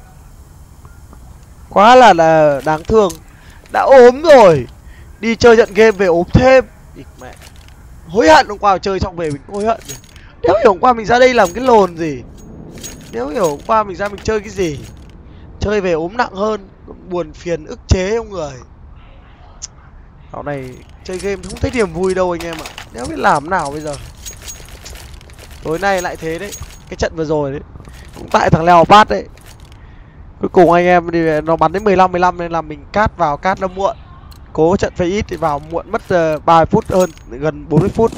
A: Quá là đáng thương. Đã ốm rồi, đi chơi trận game về ốm thêm. Mẹ hối hận hôm qua chơi xong về mình hối hận. Đéo hiểu hôm qua mình ra đây làm cái lồn gì. Đéo hiểu hôm qua mình ra mình chơi cái gì. Chơi về ốm nặng hơn. Buồn phiền ức chế ông người. Dạo này chơi game không thấy niềm vui đâu anh em ạ. Đéo biết làm nào bây giờ. Tối nay lại thế đấy. Cái trận vừa rồi đấy cũng tại thằng Leopard đấy. Cuối cùng anh em thì nó bắn đến 15 nên là mình cát vào, cát nó muộn. Cố trận phải ít thì vào muộn mất 30 phút hơn, gần 40 phút.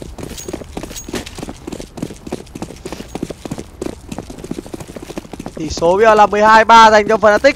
A: Tỷ số bây giờ là 12-3 dành cho Fnatic.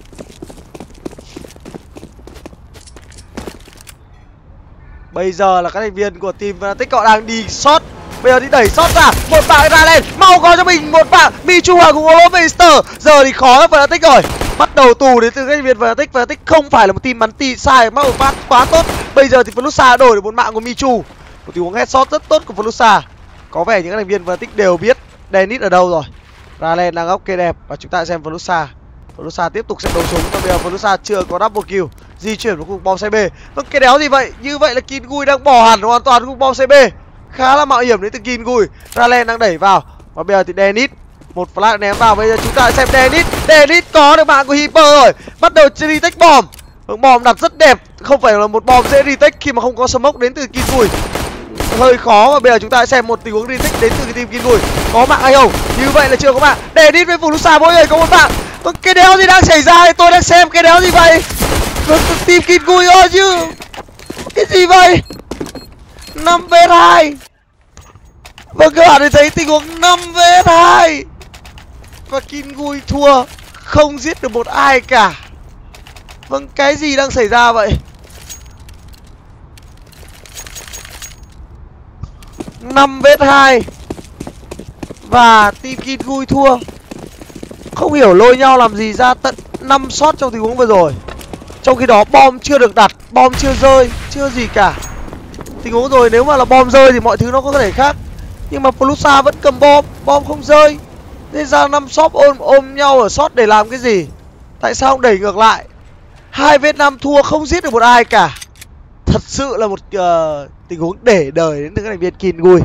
A: Bây giờ là các thành viên của team Fnatic họ đang đi shot. Bây giờ đi đẩy shot ra, một bạn ra lên, mau có cho mình một bạn Michu và cùng Olomaster. Giờ thì khó với Fnatic rồi. Bắt đầu tù đến từ các thành viên Fnatic. Fnatic không phải là một team bắn tì sai, mà một phát quá tốt. Bây giờ thì Flusa đổi được một mạng của Michu. Một tình huống headshot rất tốt của Flusa. Có vẻ những các thành viên Fnatic đều biết Dennis ở đâu rồi. Ralen đang góc kia đẹp và chúng ta xem Flusa. Flusa tiếp tục sẽ đấu súng. Còn bây giờ Flusa chưa có double kill. Di chuyển vào khu bom CB. Vâng, cái đéo gì vậy? Như vậy là Kingui đang bỏ hẳn hoàn toàn khu bom CB. Khá là mạo hiểm đến từ Kingui. Ralen đang đẩy vào. Và bây giờ thì Dennis một flash ném vào. Bây giờ chúng ta xem Dennis. Dennis có được mạng của Hyper rồi. Bắt đầu retake bom. Bom đặt rất đẹp. Không phải là một bom dễ retake khi mà không có smoke đến từ Kingui. Hơi khó. Và bây giờ chúng ta xem một tình huống retake đến từ cái team Kingui. Có mạng hay không? Như vậy là chưa có mạng. Dennis với Flusa mỗi người có một mạng. Cái đéo gì đang xảy ra? Tôi đang xem cái đéo gì vậy? Team Kingui ơi chứ. Cái gì vậy? 5 vs 2. Và các bạn thấy tình huống 5 vs 2. Và Kingui thua. Không giết được một ai cả. Vâng, cái gì đang xảy ra vậy? 5-2. Và team Kingui thua. Không hiểu lôi nhau làm gì ra tận 5 shot trong tình huống vừa rồi. Trong khi đó bom chưa được đặt, bom chưa rơi, chưa gì cả. Tình huống rồi nếu mà là bom rơi thì mọi thứ nó có thể khác. Nhưng mà Plusa vẫn cầm bom, bom không rơi. Thế ra 5 shot ôm nhau ở shot để làm cái gì? Tại sao không đẩy ngược lại? 2-5 thua không giết được một ai cả. Thật sự là một tình huống để đời đến từ các thành viên Kingui.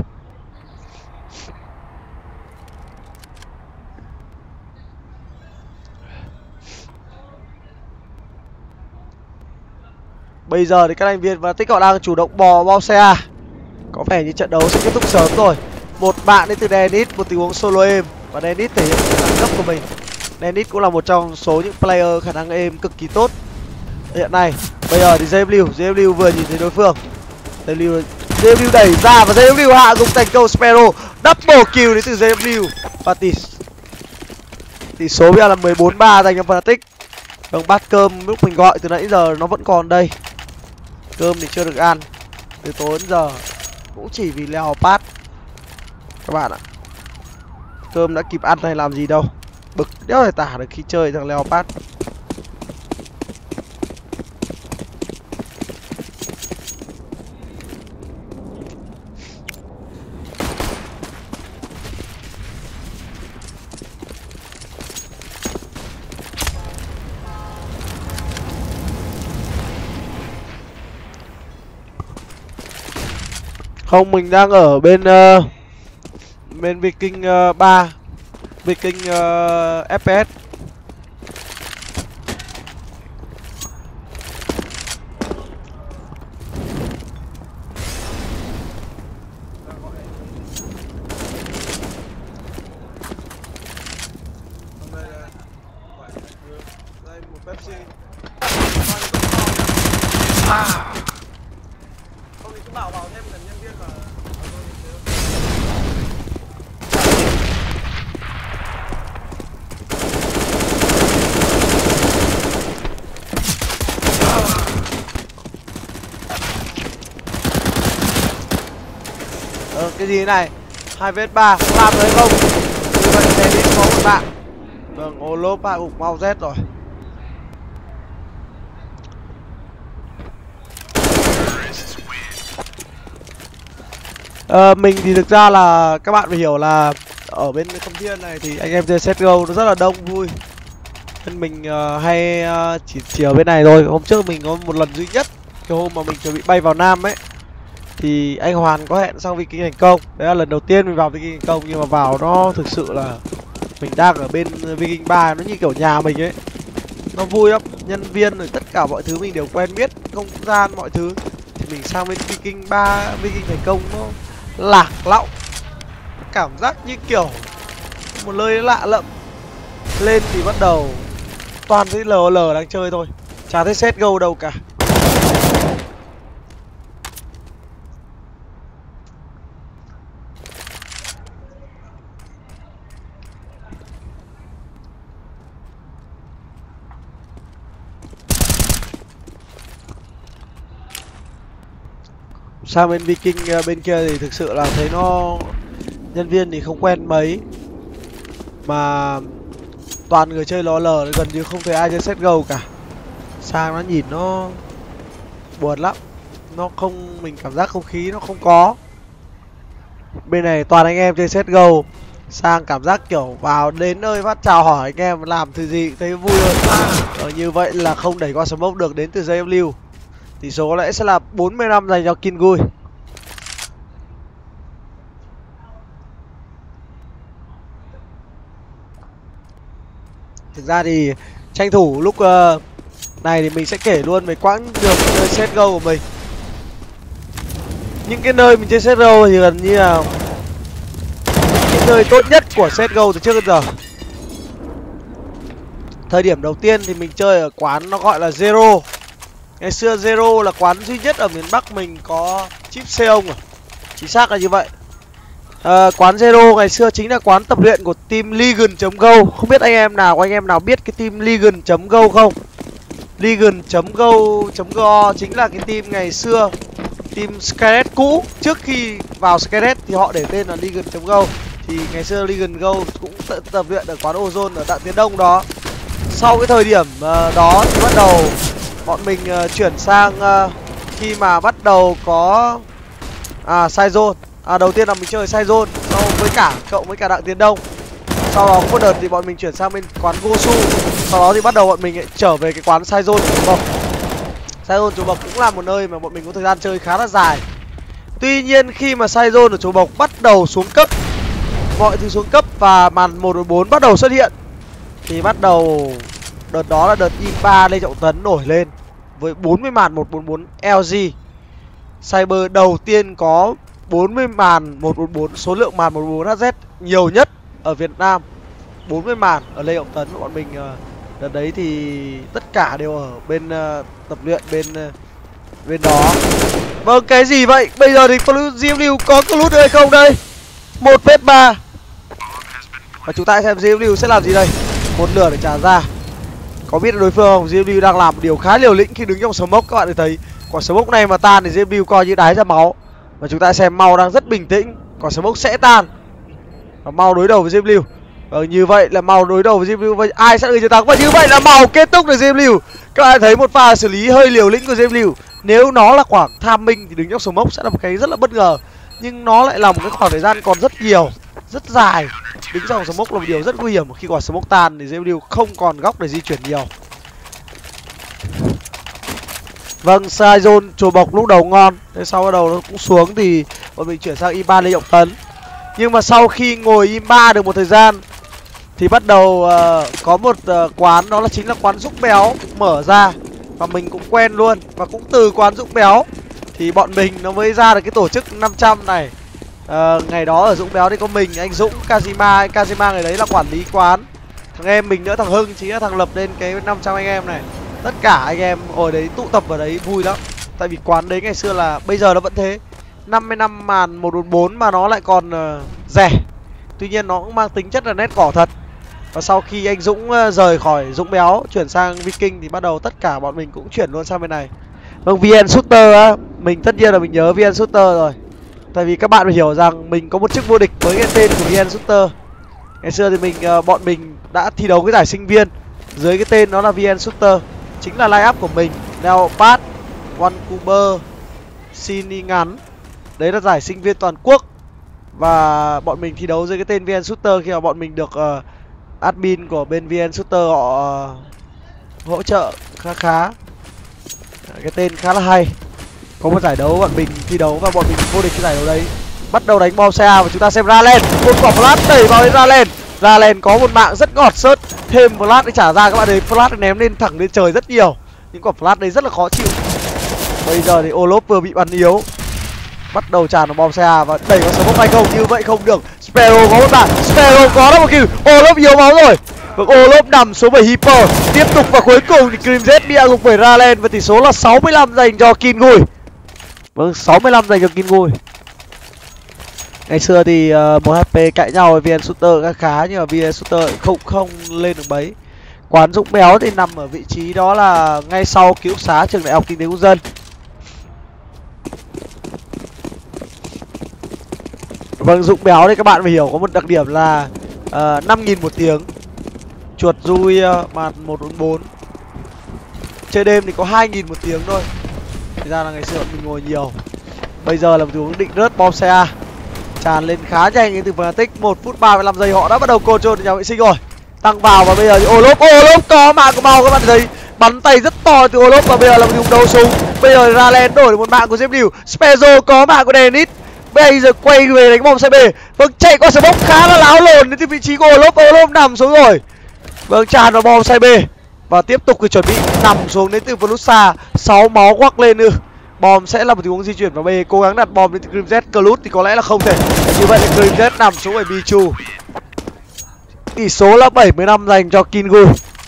A: Bây giờ thì các thành viên và tích họ đang chủ động bom xe A. Có vẻ như trận đấu sẽ kết thúc sớm rồi. Một bạn đến từ Dennis, một tình huống solo êm. Và Dennis thể hiện đẳng cấp của mình. Dennis cũng là một trong số những player khả năng êm cực kỳ tốt hiện nay. Bây giờ thì JW vừa nhìn thấy đối phương. JW đẩy ra và JW hạ gục thành công Sparrow. Double kill đến từ JW. Và tỷ số bây giờ là 14-3 dành cho Fnatic. Vâng, bát cơm lúc mình gọi từ nãy giờ nó vẫn còn đây. Cơm thì chưa được ăn từ tối đến giờ, cũng chỉ vì leo pass các bạn ạ. Cơm đã kịp ăn hay làm gì đâu. Bực đéo thể tả được khi chơi thằng leo pass. Không, mình đang ở bên Viking 3, Viking FPS. Không thì cứ bảo thêm là nhân viên mà. Cái gì thế này? 2-3 làm được không? Như vậy Dennis có một bạn. Vâng, Olop hạ gục mau Z rồi. Mình thì thực ra là các bạn phải hiểu là ở bên Công Thiên này thì anh em chơi CSGO nó rất là đông vui. Nên mình hay chỉ ở bên này thôi. Hôm trước mình có một lần duy nhất, cái hôm mà mình chuẩn bị bay vào Nam ấy, thì anh Hoàn có hẹn sang Viking thành công. Đấy là lần đầu tiên mình vào Viking thành công, nhưng mà vào nó thực sự là mình đang ở bên Viking 3, nó như kiểu nhà mình ấy. Nó vui lắm, nhân viên rồi tất cả mọi thứ mình đều quen biết, không gian mọi thứ. Thì mình sang bên Viking 3, Viking thành công nó lạc lõng, cảm giác như kiểu một nơi lạ lẫm. Lên thì bắt đầu toàn thấy LOL đang chơi thôi, chả thấy CSGO đâu cả. Sang bên Viking bên kia thì thực sự là thấy nó nhân viên thì không quen mấy, mà toàn người chơi LOL, gần như không thấy ai chơi CSGO cả. Sang nó nhìn nó buồn lắm, nó không, mình cảm giác không khí nó không có. Bên này toàn anh em chơi CSGO, sang cảm giác kiểu vào đến nơi bắt chào hỏi anh em làm thứ gì thấy vui hơn. Như vậy là không đẩy qua smoke được đến từ JW. Tỷ số lẽ sẽ là 40-5 dành cho Kingui. Thực ra thì tranh thủ lúc này thì mình sẽ kể luôn về quãng đường chơi CSGO của mình. Những cái nơi mình chơi CSGO thì gần như là cái nơi tốt nhất của CSGO từ trước đến giờ. Thời điểm đầu tiên thì mình chơi ở quán nó gọi là Zero. Ngày xưa Zero là quán duy nhất ở miền Bắc mình có chip Xeon à? Chính xác là như vậy. Quán Zero ngày xưa chính là quán tập luyện của team Legion.go. Không biết anh em nào biết cái team Legion.go không? Legion.go chính là cái team ngày xưa team Skynet cũ. Trước khi vào Skynet thì họ để tên là Legion.go. Thì ngày xưa Legion Go cũng tập luyện ở quán Ozone ở Đặng Tiến Đông đó. Sau cái thời điểm đó thì bắt đầu bọn mình chuyển sang khi mà bắt đầu có Cyzone. Đầu tiên là mình chơi Cyzone, sau với cả cộng với cả Đặng Tiến Đông. Sau đó có một đợt thì bọn mình chuyển sang bên quán Gosu. Sau đó thì bắt đầu bọn mình trở về cái quán Cyzone Chùa Bộc. Cyzone Chùa Bộc cũng là một nơi mà bọn mình có thời gian chơi khá là dài. Tuy nhiên khi mà Cyzone ở Chùa Bộc bắt đầu xuống cấp, mọi thứ xuống cấp và màn 1-4 bắt đầu xuất hiện, thì bắt đầu đợt đó là đợt IM3 Lê Trọng Tấn nổi lên với 40 màn 144 LG. Cyber đầu tiên có 40 màn 144, số lượng màn 144 HZ nhiều nhất ở Việt Nam. 40 màn ở Lê Trọng Tấn. Bọn mình đợt đấy thì tất cả đều ở bên tập luyện bên đó. Vâng, cái gì vậy? Bây giờ thì GMW có clue hay không đây? 1v3. Và chúng ta xem GMW sẽ làm gì đây. Một lửa để trả ra. Có biết đối phương không? GMW đang làm một điều khá liều lĩnh khi đứng trong smoke. Các bạn thấy quả smoke này mà tan thì GMW coi như đái ra máu. Và chúng ta xem Mau đang rất bình tĩnh. Quả smoke sẽ tan. Và Mau đối đầu với GMW. Như vậy là Mau đối đầu với GMW. Và ai sẽ người chiến thắng? Và như vậy là Mau kết thúc được GMW. Các bạn thấy một pha xử lý hơi liều lĩnh của GMW. Nếu nó là quả tham minh thì đứng trong smoke sẽ là một cái rất là bất ngờ. Nhưng nó lại là một cái khoảng thời gian còn rất nhiều, rất dài. Đứng trong smoke là một điều rất nguy hiểm. Khi quả smoke tan thì GMW không còn góc để di chuyển nhiều. Vâng, Cyzone Chùa Bộc lúc đầu ngon. Thế sau bắt đầu nó cũng xuống thì bọn mình chuyển sang IM3 Lê Trọng Tấn. Nhưng mà sau khi ngồi IM3 được một thời gian thì bắt đầu có một quán, đó là chính là quán Dũng Béo mở ra. Và mình cũng quen luôn. Và cũng từ quán Dũng Béo thì bọn mình nó mới ra được cái tổ chức 500 này. Ngày đó ở Dũng Béo thì có mình, anh Dũng, Kazima. Kazima ngày đấy là quản lý quán. Thằng em mình nữa, thằng Hưng, chính là thằng lập lên cái 500 anh em này. Tất cả anh em ở đấy tụ tập ở đấy vui lắm. Tại vì quán đấy ngày xưa là, bây giờ nó vẫn thế, 50 năm màn 144 mà nó lại còn rẻ. Tuy nhiên nó cũng mang tính chất là nét cỏ thật. Và sau khi anh Dũng rời khỏi Dũng Béo chuyển sang Viking thì bắt đầu tất cả bọn mình cũng chuyển luôn sang bên này. Vâng, VN Shooter á, mình tất nhiên là mình nhớ VN Shooter rồi. Tại vì các bạn phải hiểu rằng mình có một chức vô địch với cái tên của VN Shooter. Ngày xưa thì bọn mình đã thi đấu cái giải sinh viên dưới cái tên đó là VN Shooter. Chính là line up của mình, Leopard, Vancouver, Sini ngắn. Đấy là giải sinh viên toàn quốc. Và bọn mình thi đấu dưới cái tên VN Shooter khi mà bọn mình được admin của bên VN Shooter họ hỗ trợ khá. Cái tên khá là hay. Có một giải đấu bọn mình thi đấu và bọn mình vô địch cái giải đấu đấy. Bắt đầu đánh bom xe và chúng ta xem Ralen. Một quả flash đẩy vào đến Ralen. Ralen có một mạng rất ngọt sớt. Thêm flash để trả ra, các bạn thấy flash ném lên thẳng lên trời rất nhiều. Những quả flash đấy rất là khó chịu. Bây giờ thì Olop vừa bị bắn yếu. Bắt đầu tràn vào bom xe và đẩy vào smoke hay không? Như vậy không được. Sparrow có một bạn. Sparrow có một kill. Olop yếu máu rồi. Và Olop nằm số 7 Hyper. Tiếp tục và cuối cùng thì Crimz bị hạ gục bởi Ralen. Và tỷ số là 65 dành cho Kingui. Vâng, 65 dành cho Kingui. Ngày xưa thì 1 HP cãi nhau với VN Shooter khá nhưng mà VN Shooter không lên được mấy. Quán Dũng Béo thì nằm ở vị trí đó là ngay sau ký túc xá trường Đại học Kinh tế Quốc dân. Vâng, Dũng Béo thì các bạn phải hiểu có một đặc điểm là 5.000 một tiếng. Chuột dui màn 144. Chơi đêm thì có 2.000 một tiếng thôi. Thực ra là ngày xưa mình ngồi nhiều. Bây giờ là một hướng định rớt bom xe. Tràn lên khá nhanh từ Fnatic. 1 phút 35 giây họ đã bắt đầu control nhà vệ sinh rồi. Tăng vào và bây giờ thì Olop có mạng của Mau, các bạn thấy bắn tay rất to từ Olop và bây giờ là một dùng đầu súng. Bây giờ Ralen đổi được một mạng của GMW. Spezo có mạng của Dennis. Bây giờ quay về đánh bom CB. Vâng, chạy qua smoke khá là láo lồn đến từ vị trí của Olop. Olop nằm xuống rồi. Vâng, tràn vào bom CB và tiếp tục chuẩn bị nằm xuống đến từ Fluxa. 6 máu quắc lên nữa. Bom sẽ là một tình huống di chuyển vào B. Cố gắng đặt bom đến từ Crimz. Clut thì có lẽ là không thể. Như vậy là Crimz nằm xuống ở Bichu. Tỷ số là 75 dành cho Kingui.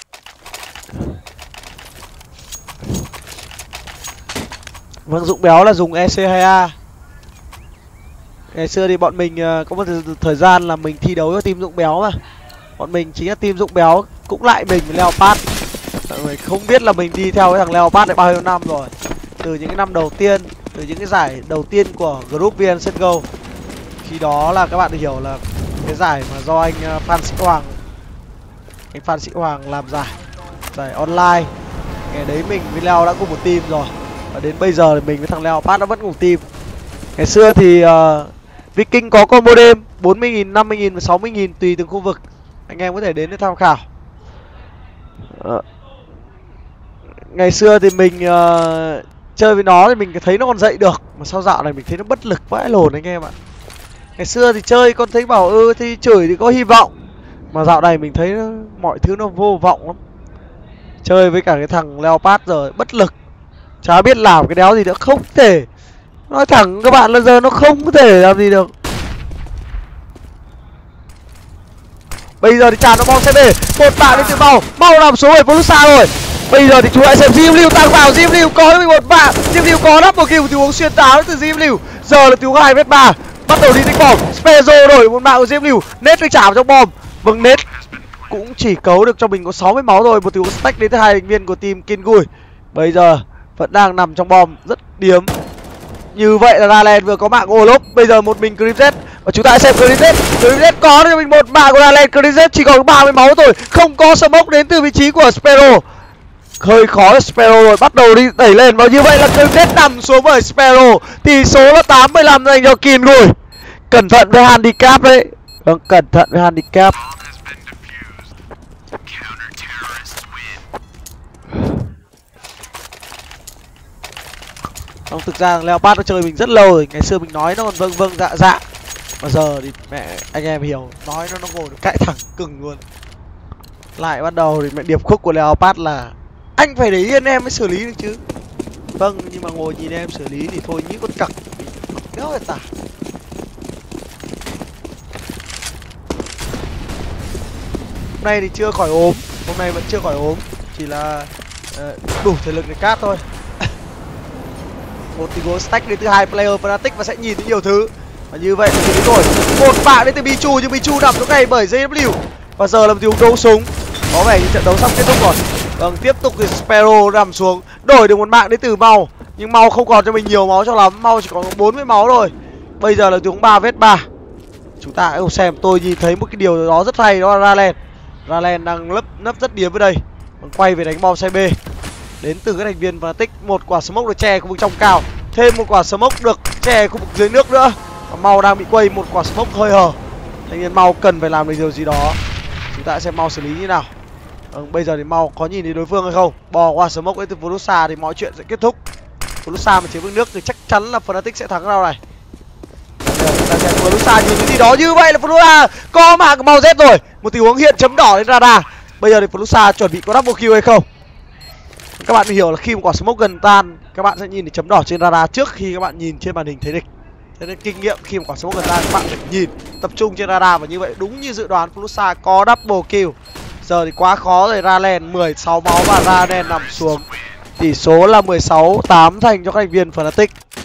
A: Vâng, Dũng Béo là dùng EC2A. Ngày xưa thì bọn mình có một thời gian là mình thi đấu với team Dũng Béo mà. Bọn mình chính là team Dũng Béo, cũng lại mình với Leopard. Mọi người không biết là mình đi theo cái thằng Leopard này bao nhiêu năm rồi. Từ những cái năm đầu tiên từ những cái giải đầu tiên của group VN CSGO. Khi đó là các bạn hiểu là cái giải mà do anh Phan Sĩ Hoàng làm giải online. Ngày đấy mình với Leo đã cùng một team rồi, và đến bây giờ thì mình với thằng Leopard đã vẫn cùng team. Ngày xưa thì Viking có combo đêm 40.000, 50.000 và 60.000 tùy từng khu vực, anh em có thể đến để tham khảo. Ngày xưa thì mình chơi với nó thì mình thấy nó còn dậy được, mà sau dạo này mình thấy nó bất lực vãi lồn anh em ạ. Ngày xưa thì chơi con thấy bảo thì chửi thì có hy vọng, mà dạo này mình thấy mọi thứ nó vô vọng lắm. Chơi với cả cái thằng Leopard rồi bất lực, chả biết làm cái đéo gì nữa, không thể. Nói thẳng các bạn là giờ nó không có thể làm gì được. Bây giờ thì tràn nó bom xe bê, một bạn đi từ mau làm xuống rồi Volusa rồi. Bây giờ thì chú hãy xem Jim Liu tăng vào, Jim Liu có được một bạn, Jim Liu có đắp một kill từ uống xuyên táo từ Jim Liu. Giờ là tiếng 2v3 bắt đầu đi đánh bom, Spezo đổi một mạng của Jim Liu, Nết được trả vào trong bom. Vâng, Nết cũng chỉ cấu được cho mình có 60 máu rồi, một tiếng stack đến từ hai thành viên của team Kingui. Bây giờ vẫn đang nằm trong bom rất điếm. Như vậy là Ralen vừa có mạng của Olop, bây giờ một mình Crimz. Và chúng ta hãy xem Crimz có cho mình một mạng của Ralen. Crimz chỉ còn 30 máu rồi, không có smoke đến từ vị trí của Sparrow. Hơi khó cho Sparrow rồi, bắt đầu đi đẩy lên. Và như vậy là Crimz nằm xuống bởi Sparrow. Tỷ số là 8-15 dành cho Kingui. Cẩn thận với handicap đấy. Vâng, cẩn thận với handicap. Không, thực ra Leopard nó chơi mình rất lâu rồi, ngày xưa mình nói nó còn vâng dạ. Mà giờ thì mẹ anh em hiểu, nói nó ngồi nó cãi thẳng cứng luôn. Lại bắt đầu thì mẹ điệp khúc của Leopard là anh phải để yên em mới xử lý được chứ. Vâng, nhưng mà ngồi nhìn em xử lý thì thôi như con cặc. Đéo phải tả. Hôm nay thì chưa khỏi ốm, hôm nay vẫn chưa khỏi ốm, chỉ là đủ thể lực để cát thôi. Một tình huống stack đến từ hai player Fnatic và sẽ nhìn thấy nhiều thứ. Và như vậy thì đúng rồi, một bạn đến từ Bichu, nhưng Bichu nằm chỗ này bởi JW. Và giờ là một tình huống đấu súng, có vẻ như trận đấu sắp kết thúc rồi. Vâng, tiếp tục thì Sparrow nằm xuống, đổi được một mạng đến từ Mau, nhưng Mau không còn cho mình nhiều máu cho lắm, Mau chỉ còn 40 máu rồi. Bây giờ là tiếng 3v3. Chúng ta hãy cùng xem, tôi nhìn thấy một cái điều đó rất hay, đó là Ralen đang nấp rất điếm ở đây. Vâng, quay về đánh bom xe B đến từ các thành viên Fnatic. Một quả smoke được che khu vực trong cao, thêm một quả smoke được che khu vực dưới nước nữa. Và Mau đang bị quay một quả smoke hơi hở, thế nên Mau cần phải làm được điều gì đó. Chúng ta sẽ xem Mau xử lý như nào. Bây giờ thì Mau có nhìn thấy đối phương hay không, bò qua smoke đến từ Volusa thì mọi chuyện sẽ kết thúc. Volusa mà chế vương nước thì chắc chắn là Fnatic sẽ thắng round này. Volusa nhìn cái gì đó, như vậy là Volusa có mạng của Mau Z rồi. Một tình huống hiện chấm đỏ lên radar. Bây giờ thì Volusa chuẩn bị có double kill hay không. Các bạn hiểu là khi một quả smoke gần tan, các bạn sẽ nhìn thấy chấm đỏ trên radar trước khi các bạn nhìn trên màn hình thấy địch. Thế nên kinh nghiệm khi một quả smoke gần tan, các bạn phải nhìn tập trung trên radar. Và như vậy đúng như dự đoán, Volusa có double kill. Giờ thì quá khó rồi, Ralen 16 máu và Ralen nằm xuống. Tỷ số là 16-8 thành cho các thành viên Fnatic.